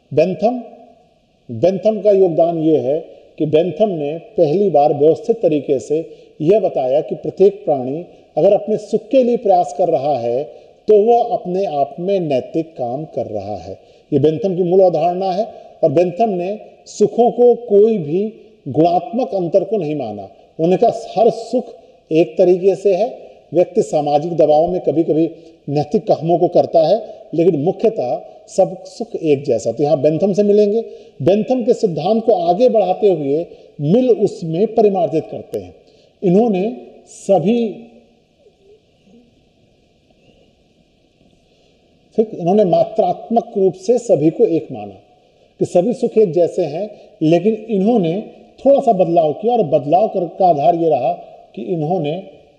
बेंथम का योगदान यह है कि बेंथम ने पहली बार व्यवस्थित तरीके से यह बताया कि प्रत्येक प्राणी अगर अपने सुख के लिए प्रयास कर रहा है तो वह अपने आप में नैतिक काम कर रहा है। ये बेंथम की मूल अवधारणा है। और बेंथम ने सुखों को कोई भी गुणात्मक अंतर को नहीं माना। उन्होंने कहा हर सुख एक तरीके से है, व्यक्ति सामाजिक दबाव में कभी कभी नैतिक कामों को करता है, लेकिन मुख्यतः सब सुख एक जैसा। तो यहां बेंथम से मिलेंगे। बेंथम के सिद्धांत को आगे बढ़ाते हुए मिल उसमें परिमार्जित करते हैं। इन्होंने मात्रात्मक रूप से सभी को एक माना कि सभी सुख एक जैसे हैं, लेकिन इन्होंने थोड़ा सा बदलाव किया और बदलाव का आधार यह रहा कि इन्होंने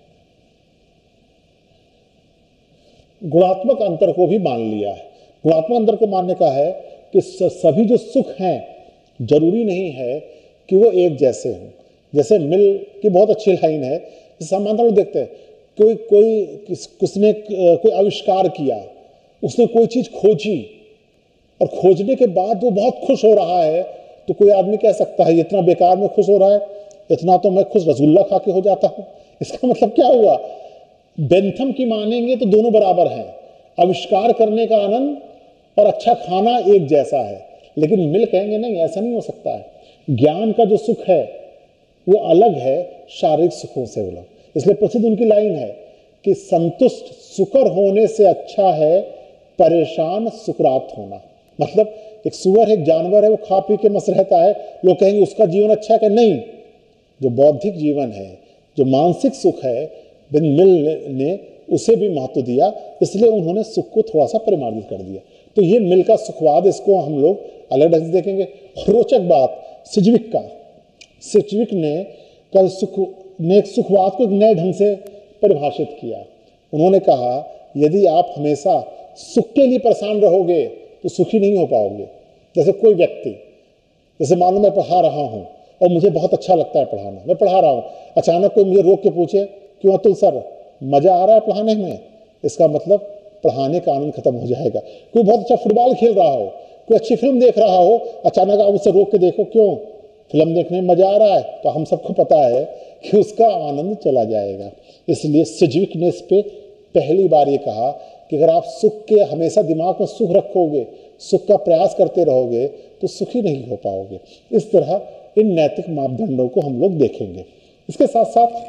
गुणात्मक अंतर को भी मान लिया है। गुणात्मक अंतर को मानने का है कि सभी जो सुख हैं जरूरी नहीं है कि वो एक जैसे हों। जैसे मिल की बहुत अच्छी लाइन है, सामान्यतः लोग देखते हैं किसने कोई आविष्कार किया, उसने कोई चीज खोजी और खोजने के बाद वो बहुत खुश हो रहा है, तो कोई आदमी कह सकता है इतना बेकार में खुश हो रहा है, इतना तो मैं खुश रसगुल्ला खा के हो जाता हूं। इसका मतलब क्या हुआ? बेंथम की मानेंगे तो दोनों बराबर हैं, आविष्कार करने का आनंद और अच्छा खाना एक जैसा है। लेकिन मिल कहेंगे नहीं, ऐसा नहीं हो सकता है। ज्ञान का जो सुख है वो अलग है शारीरिक सुखों से अलग। इसलिए प्रसिद्ध उनकी लाइन है कि संतुष्ट सुकर होने से अच्छा है परेशान सुकरात होना। मतलब एक सुअर है, एक जानवर है, वो खा पी के मस्त रहता है, लोग कहेंगे उसका जीवन अच्छा है कि नहीं। जो बौद्धिक जीवन है, जो मानसिक सुख है, बिन मिल ने उसे भी महत्व दिया, इसलिए उन्होंने सुख को थोड़ा सा परिमार्जित कर दिया। तो ये मिल का सुखवाद, इसको हम लोग अलग ढंग से देखेंगे। रोचक बात सिचविक ने सुखवाद को एक नए ढंग से परिभाषित किया। उन्होंने कहा यदि आप हमेशा सुख के लिए परेशान रहोगे तो सुखी नहीं हो पाओगे। जैसे कोई व्यक्ति, जैसे मान लो मैं पढ़ा रहा हूं और मुझे बहुत अच्छा लगता है पढ़ाना, मैं पढ़ा रहा हूं, अचानक कोई मुझे रोक के पूछे क्यों अतुल सर मजा आ रहा है पढ़ाने में, इसका मतलब पढ़ाने का आनंद खत्म हो जाएगा। कोई बहुत अच्छा फुटबॉल खेल रहा हो, कोई अच्छी फिल्म देख रहा हो, अचानक आप उसे रोक के देखो क्यों फिल्म देखने में मजा आ रहा है, तो हम सबको पता है कि उसका आनंद चला जाएगा। इसलिए सिजविक ने इस पे पहली बार ये कहा कि अगर आप सुख के हमेशा दिमाग में सुख रखोगे, सुख का प्रयास करते रहोगे तो सुखी नहीं हो पाओगे। इस तरह इन नैतिक मापदंडों को हम लोग देखेंगे। इसके साथ साथ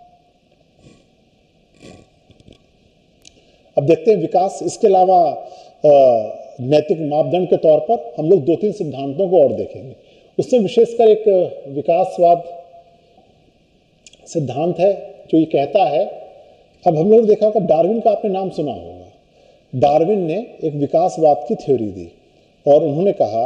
अब देखते हैं विकास। इसके अलावा नैतिक मापदंड के तौर पर हम लोग 2-3 सिद्धांतों को और देखेंगे। उसमें विशेषकर एक विकासवाद सिद्धांत है जो ये कहता है, अब हम लोग ने देखा होगा डार्विन का आपने नाम सुना होगा। डार्विन ने एक विकासवाद की थ्योरी दी और उन्होंने कहा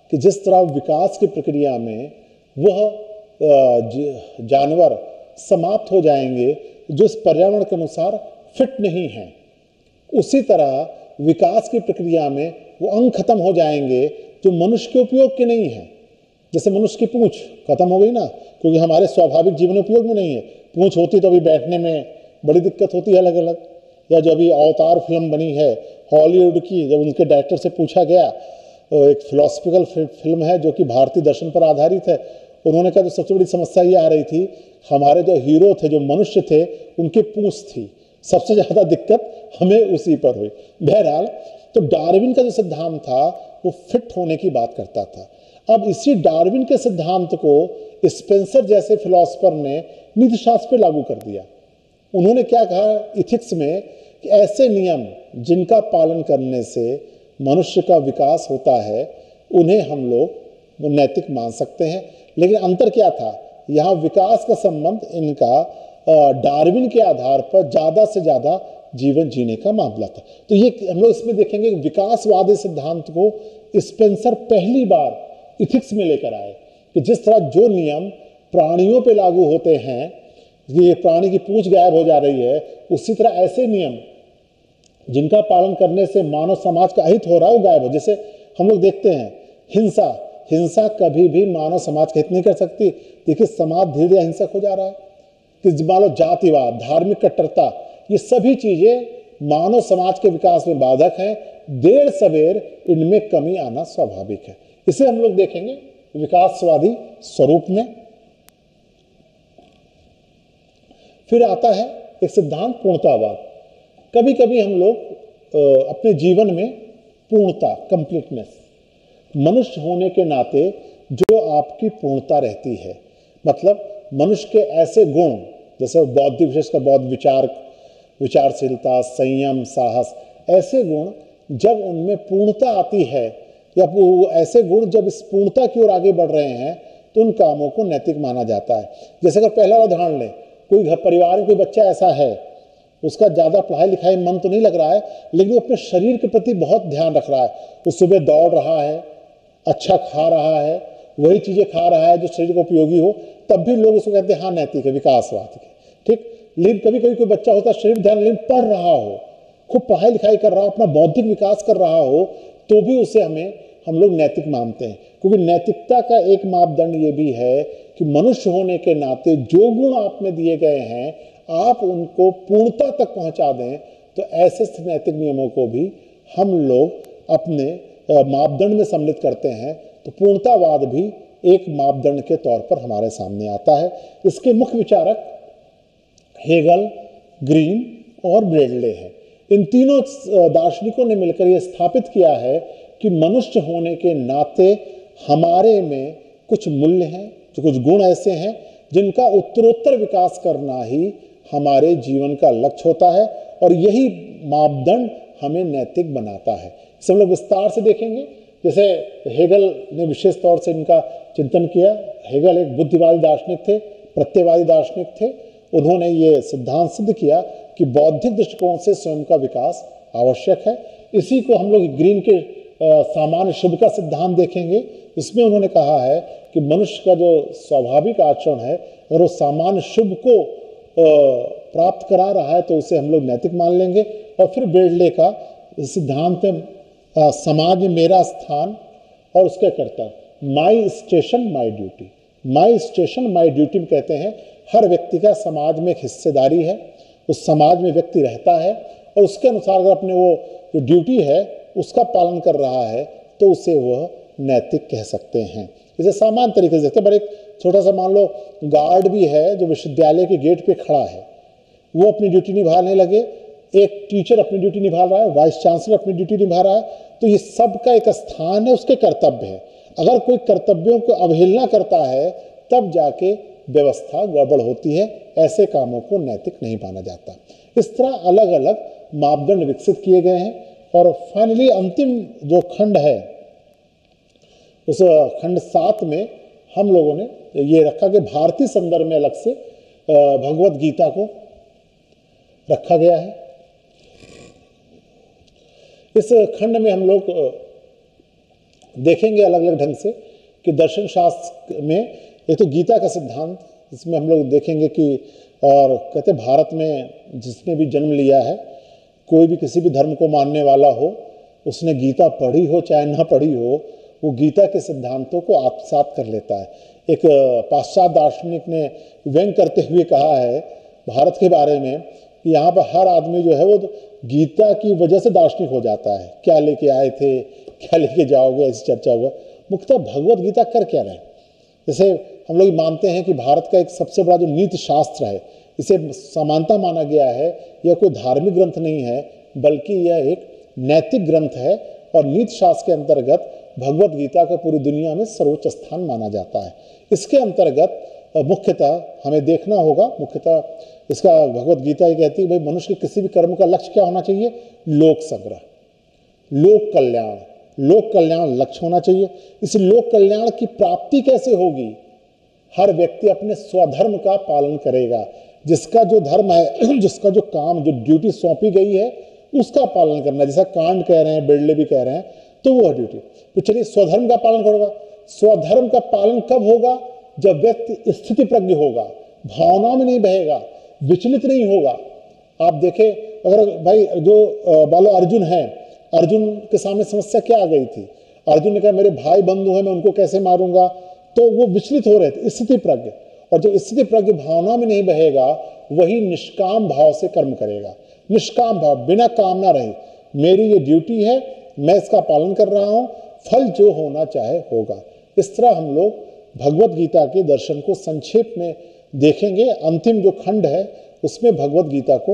कि जिस तरह विकास की प्रक्रिया में वह जानवर समाप्त हो जाएंगे जो इस पर्यावरण के अनुसार फिट नहीं हैं, उसी तरह विकास की प्रक्रिया में वो अंग खत्म हो जाएंगे जो मनुष्य के उपयोग के नहीं है। जैसे मनुष्य की पूंछ खत्म हो गई ना, क्योंकि हमारे स्वाभाविक जीवन उपयोग में नहीं है। पूंछ होती तो अभी बैठने में बड़ी दिक्कत होती है अलग अलग। या जो अभी अवतार फिल्म बनी है हॉलीवुड की, जब उनके डायरेक्टर से पूछा गया, एक फिलोसफिकल फिल्म है जो कि भारतीय दर्शन पर आधारित है, उन्होंने कहा जो सबसे बड़ी समस्या ये आ रही थी, हमारे जो हीरो थे, जो मनुष्य थे, उनकी पूंछ थी, सबसे ज्यादा दिक्कत हमें उसी पर हुई। बहरहाल तो डार्विन का जो सिद्धांत था वो फिट होने की बात करता था। अब इसी डार्विन के सिद्धांत को स्पेंसर जैसे फिलोसफर ने नीतिशास्त्र पे लागू कर दिया। उन्होंने क्या कहा इथिक्स में कि ऐसे नियम जिनका पालन करने से मनुष्य का विकास होता है उन्हें हम लोग नैतिक मान सकते हैं। लेकिन अंतर क्या था, यहाँ विकास का संबंध इनका डार्विन के आधार पर ज्यादा से ज्यादा जीवन जीने का मामला था। तो ये हम लोग इसमें देखेंगे विकासवादी सिद्धांत को स्पेंसर पहली बार इथिक्स में लेकर आए कि जिस तरह जो नियम प्राणियों पे लागू होते हैं, ये प्राणी की पूंछ गायब हो जा रही है, उसी तरह ऐसे नियम जिनका पालन करने से मानव समाज का अहित हो रहा है वो गायब हो। जैसे हम लोग देखते हैं हिंसा कभी भी मानव समाज का हित नहीं कर सकती। देखिए समाज धीरे धीरे हिंसक हो जा रहा है कि मान लो जातिवाद, धार्मिक कट्टरता, ये सभी चीजें मानव समाज के विकास में बाधक हैं। देर सवेर इनमें कमी आना स्वाभाविक है। इसे हम लोग देखेंगे विकासवादी स्वरूप में। फिर आता है एक सिद्धांत पूर्णतावाद। कभी कभी हम लोग अपने जीवन में पूर्णता, कंप्लीटनेस, मनुष्य होने के नाते जो आपकी पूर्णता रहती है, मतलब मनुष्य के ऐसे गुण जैसे बौद्धिक, विशेषकर बौद्ध विचारशीलता, संयम, साहस, ऐसे गुण जब उनमें पूर्णता आती है या ऐसे गुण जब इस पूर्णता की ओर आगे बढ़ रहे हैं तो उन कामों को नैतिक माना जाता है। जैसे अगर पहला उदाहरण लें, कोई घर परिवार में कोई बच्चा ऐसा है, उसका ज़्यादा पढ़ाई लिखाई मन तो नहीं लग रहा है, लेकिन वो अपने शरीर के प्रति बहुत ध्यान रख रहा है। वो सुबह दौड़ रहा है, अच्छा खा रहा है, वही चीज़ें खा रहा है जो शरीर को उपयोगी हो, तब भी लोग उसको कहते हैं हाँ नैतिक है, विकासवाद के, ठीक। लेकिन कभी कभी कोई बच्चा होता है शरीर ध्यान, लेकिन पढ़ रहा हो, खूब पढ़ाई लिखाई कर रहा हो, अपना बौद्धिक विकास कर रहा हो, तो भी उसे हम लोग नैतिक मानते हैं। क्योंकि नैतिकता का एक मापदंड ये भी है कि मनुष्य होने के नाते जो गुण आप में दिए गए हैं आप उनको पूर्णता तक पहुंचा दें, तो ऐसे नैतिक नियमों को भी हम लोग अपने मापदंड में सम्मिलित करते हैं। तो पूर्णतावाद भी एक मापदंड के तौर पर हमारे सामने आता है। इसके मुख्य विचारक हेगल, ग्रीन और ब्रेडले हैं। इन तीनों दार्शनिकों ने मिलकर यह स्थापित किया है कि मनुष्य होने के नाते हमारे में कुछ मूल्य हैं, जो कुछ गुण ऐसे हैं जिनका उत्तरोत्तर विकास करना ही हमारे जीवन का लक्ष्य होता है और यही मापदंड हमें नैतिक बनाता है। इसे हम लोग विस्तार से देखेंगे। जैसे हेगल ने विशेष तौर से इनका चिंतन किया। हेगल एक बुद्धिवादी दार्शनिक थे, प्रत्ययवादी दार्शनिक थे। उन्होंने ये सिद्धांत सिद्ध किया कि बौद्धिक दृष्टिकोण से स्वयं का विकास आवश्यक है। इसी को हम लोग ग्रीन के सामान्य शुभ का सिद्धांत देखेंगे। इसमें उन्होंने कहा है कि मनुष्य का जो स्वाभाविक आचरण है, अगर वो सामान्य शुभ को प्राप्त करा रहा है तो उसे हम लोग नैतिक मान लेंगे। और फिर ब्रेडले का सिद्धांत है समाज में मेरा स्थान और उसके कर्तव्य, my station my duty. My station my duty में कहते हैं हर व्यक्ति का समाज में एक हिस्सेदारी है, उस समाज में व्यक्ति रहता है और उसके अनुसार अगर अपने वो जो ड्यूटी है उसका पालन कर रहा है तो उसे वह नैतिक कह सकते हैं। इसे सामान्य तरीके से देखते हैं। पर एक छोटा सा मान लो गार्ड भी है जो विश्वविद्यालय के गेट पे खड़ा है, वो अपनी ड्यूटी निभाने लगे, एक टीचर अपनी ड्यूटी निभा रहा है, वाइस चांसलर अपनी ड्यूटी निभा रहा है, तो ये सबका एक स्थान है, उसके कर्तव्य है। अगर कोई कर्तव्यों को अवहेलना करता है तब जाके व्यवस्था गड़बड़ होती है, ऐसे कामों को नैतिक नहीं माना जाता। इस तरह अलग अलग मापदंड विकसित किए गए हैं। और फाइनली अंतिम जो खंड है उस खंड 7 में हम लोगों ने ये रखा कि भारतीय संदर्भ में अलग से भगवत गीता को रखा गया है। इस खंड में हम लोग देखेंगे अलग अलग ढंग से कि दर्शन शास्त्र में एक तो गीता का सिद्धांत, इसमें हम लोग देखेंगे कि, और कहते भारत में जिसने भी जन्म लिया है, कोई भी किसी भी धर्म को मानने वाला हो, उसने गीता पढ़ी हो चाहे ना पढ़ी हो, वो गीता के सिद्धांतों को आत्मसात कर लेता है। एक पाश्चात्य दार्शनिक ने व्यंग करते हुए कहा है भारत के बारे में कि यहाँ पर हर आदमी जो है वो गीता की वजह से दार्शनिक हो जाता है। क्या लेके आए थे, क्या लेके जाओगे, ऐसी चर्चा हुआ। मुख्यतः भगवत गीता कर क्या रहे? जैसे हम लोग मानते हैं कि भारत का एक सबसे बड़ा जो नीति शास्त्र है, इसे समानता माना गया है। यह कोई धार्मिक ग्रंथ नहीं है, बल्कि यह एक नैतिक ग्रंथ है, और नीति शास्त्र के अंतर्गत भगवत गीता का पूरी दुनिया में सर्वोच्च स्थान माना जाता है। इसके अंतर्गत मुख्यतः हमें देखना होगा, मुख्यतः इसका भगवत गीता ये कहती है भाई मनुष्य के किसी भी कर्म का लक्ष्य क्या होना चाहिए? लोक संग्रह, लोक कल्याण, लोक कल्याण लक्ष्य होना चाहिए। इस लोक कल्याण की प्राप्ति कैसे होगी? हर व्यक्ति अपने स्वधर्म का पालन करेगा। जिसका जो धर्म है, जिसका जो काम, जो ड्यूटी सौंपी गई है, उसका पालन करना। जैसा कांड कह रहे हैं, बिरले भी कह रहे हैं, तो वो है ड्यूटी। तो चलिए स्वधर्म का पालन करेगा। स्वधर्म का पालन कब होगा? जब व्यक्ति स्थिति प्रज्ञ होगा, भावनाओं में नहीं बहेगा, विचलित नहीं होगा। आप देखें, अगर भाई जो बालो अर्जुन है, अर्जुन के सामने समस्या क्या आ गई थी? अर्जुन ने कहा मेरे भाई बंधु हैं, मैं उनको कैसे मारूंगा? तो वो विचलित हो रहे थे, स्थिति प्रज्ञ। और जो स्थिति प्रज्ञ भावना में नहीं बहेगा, वही निष्काम भाव से कर्म करेगा। निष्काम भाव, बिना कामना रहे, मेरी ये ड्यूटी है, मैं इसका पालन कर रहा हूं, फल जो होना चाहे होगा। इस तरह हम लोग भगवत गीता के दर्शन को संक्षेप में देखेंगे। अंतिम जो खंड है उसमें भगवत गीता को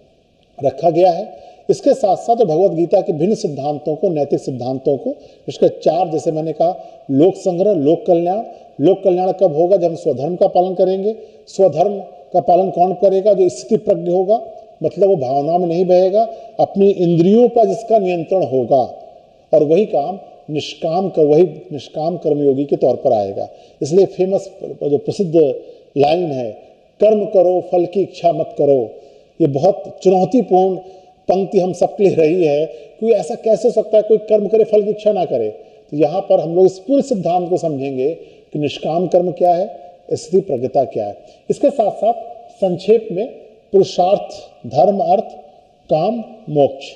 रखा गया है। इसके साथ साथ भगवत गीता के भिन्न सिद्धांतों को, नैतिक सिद्धांतों को, इसके 4 जैसे मैंने कहा, लोक संग्रह, लोक कल्याण। लोक कल्याण कब होगा? जब हम स्वधर्म का पालन करेंगे। स्वधर्म का पालन कौन करेगा? जो स्थिति प्रज्ञ होगा, मतलब वो भावना में नहीं बहेगा, अपनी इंद्रियों पर जिसका नियंत्रण होगा, और वही काम निष्काम कर, वही निष्काम कर्मयोगी के तौर पर आएगा। इसलिए फेमस जो प्रसिद्ध लाइन है, कर्म करो फल की इच्छा मत करो, ये बहुत चुनौतीपूर्ण पंक्ति हम सबके लिए रही है। कोई ऐसा कैसे हो सकता है कोई कर्म करे फल की इच्छा ना करे? तो यहाँ पर हम लोग इस पूरे सिद्धांत को समझेंगे कि निष्काम कर्म क्या है, स्थिति प्रज्ञता क्या है। इसके साथ साथ संक्षेप में पुरुषार्थ, धर्म, अर्थ, काम, मोक्ष,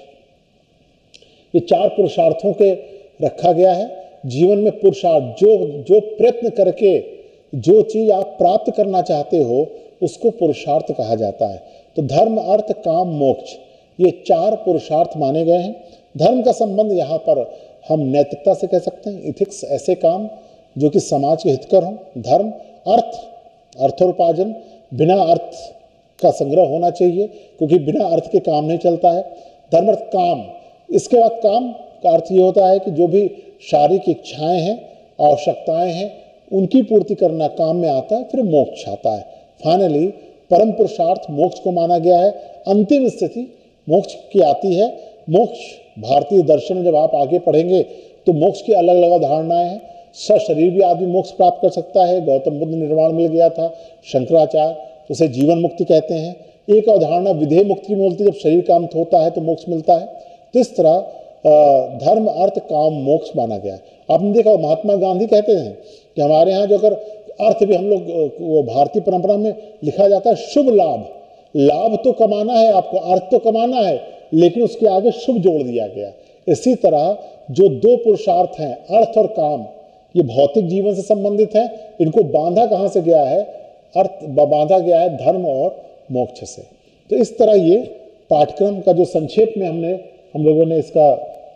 ये 4 पुरुषार्थों के रखा गया है। जीवन में पुरुषार्थ, जो प्रयत्न करके जो चीज आप प्राप्त करना चाहते हो, उसको पुरुषार्थ कहा जाता है। तो धर्म, अर्थ, काम, मोक्ष, ये 4 पुरुषार्थ माने गए हैं। धर्म का संबंध यहाँ पर हम नैतिकता से कह सकते हैं, इथिक्स, ऐसे काम जो कि समाज के हितकर हों। धर्म, अर्थ, अर्थोपार्जन, बिना अर्थ का संग्रह होना चाहिए, क्योंकि बिना अर्थ के काम नहीं चलता है। धर्म, अर्थ, काम। इसके बाद काम का अर्थ ये होता है कि जो भी शारीरिक इच्छाएं हैं, आवश्यकताएं हैं, उनकी पूर्ति करना काम में आता है। फिर मोक्ष आता है। फाइनली परम पुरुषार्थ मोक्ष को माना गया है। अंतिम स्थिति मोक्ष की आती है। मोक्ष भारतीय दर्शन में जब आप आगे पढ़ेंगे तो मोक्ष की अलग अलग अवधारणाएं हैं। सशरीर भी आदमी मोक्ष प्राप्त कर सकता है। गौतम बुद्ध निर्वाण मिल गया था, शंकराचार्य तो उसे जीवन मुक्ति कहते हैं। एक अवधारणा विधेय मुक्ति में बोलती है, जब शरीर का अंत होता है तो मोक्ष मिलता है। तो इस तरह धर्म, अर्थ, काम, मोक्ष माना गया है। आपने देखा महात्मा गांधी कहते हैं कि हमारे यहाँ जो अगर अर्थ भी हम लोग भारतीय परंपरा में लिखा जाता है शुभ लाभ, लाभ तो कमाना है आपको, अर्थ तो कमाना है, लेकिन उसके आगे शुभ जोड़ दिया गया। इसी तरह जो 2 पुरुषार्थ हैं, अर्थ और काम, ये भौतिक जीवन से संबंधित है। इनको बांधा कहाँ से गया है? अर्थ बांधा गया है धर्म और मोक्ष से। तो इस तरह ये पाठ्यक्रम का जो संक्षेप में हम लोगों ने इसका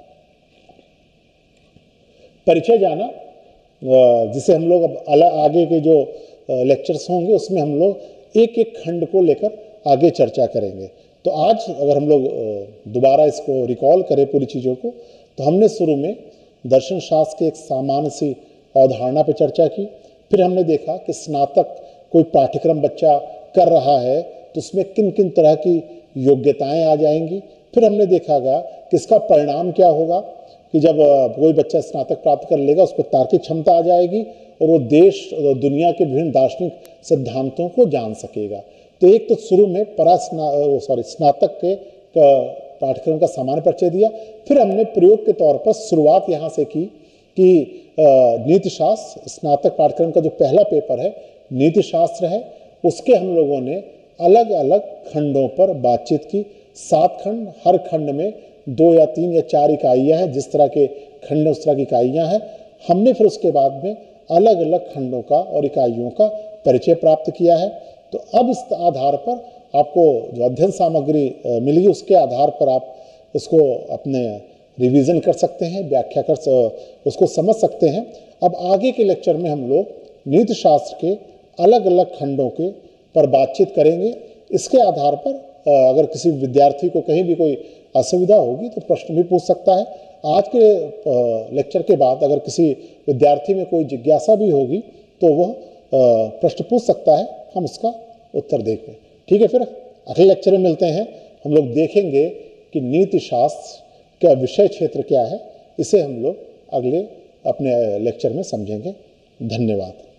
परिचय जाना, जिसे हम लोग अब आगे के जो लेक्चर्स होंगे उसमें हम लोग एक एक खंड को लेकर आगे चर्चा करेंगे। तो आज अगर हम लोग दोबारा इसको रिकॉल करें पूरी चीज़ों को, तो हमने शुरू में दर्शन शास्त्र के एक सामान्य सी अवधारणा पर चर्चा की। फिर हमने देखा कि स्नातक कोई पाठ्यक्रम बच्चा कर रहा है तो उसमें किन किन तरह की योग्यताएं आ जाएंगी। फिर हमने देखा गया कि इसका परिणाम क्या होगा कि जब कोई बच्चा स्नातक प्राप्त कर लेगा, उस पर तार्किक क्षमता आ जाएगी और वो देश और दुनिया के विभिन्न दार्शनिक सिद्धांतों को जान सकेगा। तो एक तो शुरू में स्नातक के पाठ्यक्रम का सामान्य परिचय दिया। फिर हमने प्रयोग के तौर पर शुरुआत यहाँ से की कि नीति शास्त्र स्नातक पाठ्यक्रम का जो पहला पेपर है नीति शास्त्र है, उसके हम लोगों ने अलग अलग खंडों पर बातचीत की। 7 खंड, हर खंड में 2 या 3 या 4 इकाइयाँ हैं, जिस तरह के खंड उस तरह की इकाइयाँ हैं। हमने फिर उसके बाद में अलग अलग खंडों का और इकाइयों का परिचय प्राप्त किया है। तो अब इस आधार पर आपको जो अध्ययन सामग्री मिली उसके आधार पर आप उसको अपने रिवीजन कर सकते हैं, व्याख्या कर उसको समझ सकते हैं। अब आगे के लेक्चर में हम लोग नीति शास्त्र के अलग अलग खंडों के पर बातचीत करेंगे। इसके आधार पर अगर किसी विद्यार्थी को कहीं भी कोई असुविधा होगी तो प्रश्न भी पूछ सकता है। आज के लेक्चर के बाद अगर किसी विद्यार्थी में कोई जिज्ञासा भी होगी तो वह प्रश्न पूछ सकता है, हम उसका उत्तर देंगे। ठीक है, फिर अगले लेक्चर में मिलते हैं। हम लोग देखेंगे कि नीति शास्त्र का विषय क्षेत्र क्या है, इसे हम लोग अगले अपने लेक्चर में समझेंगे। धन्यवाद।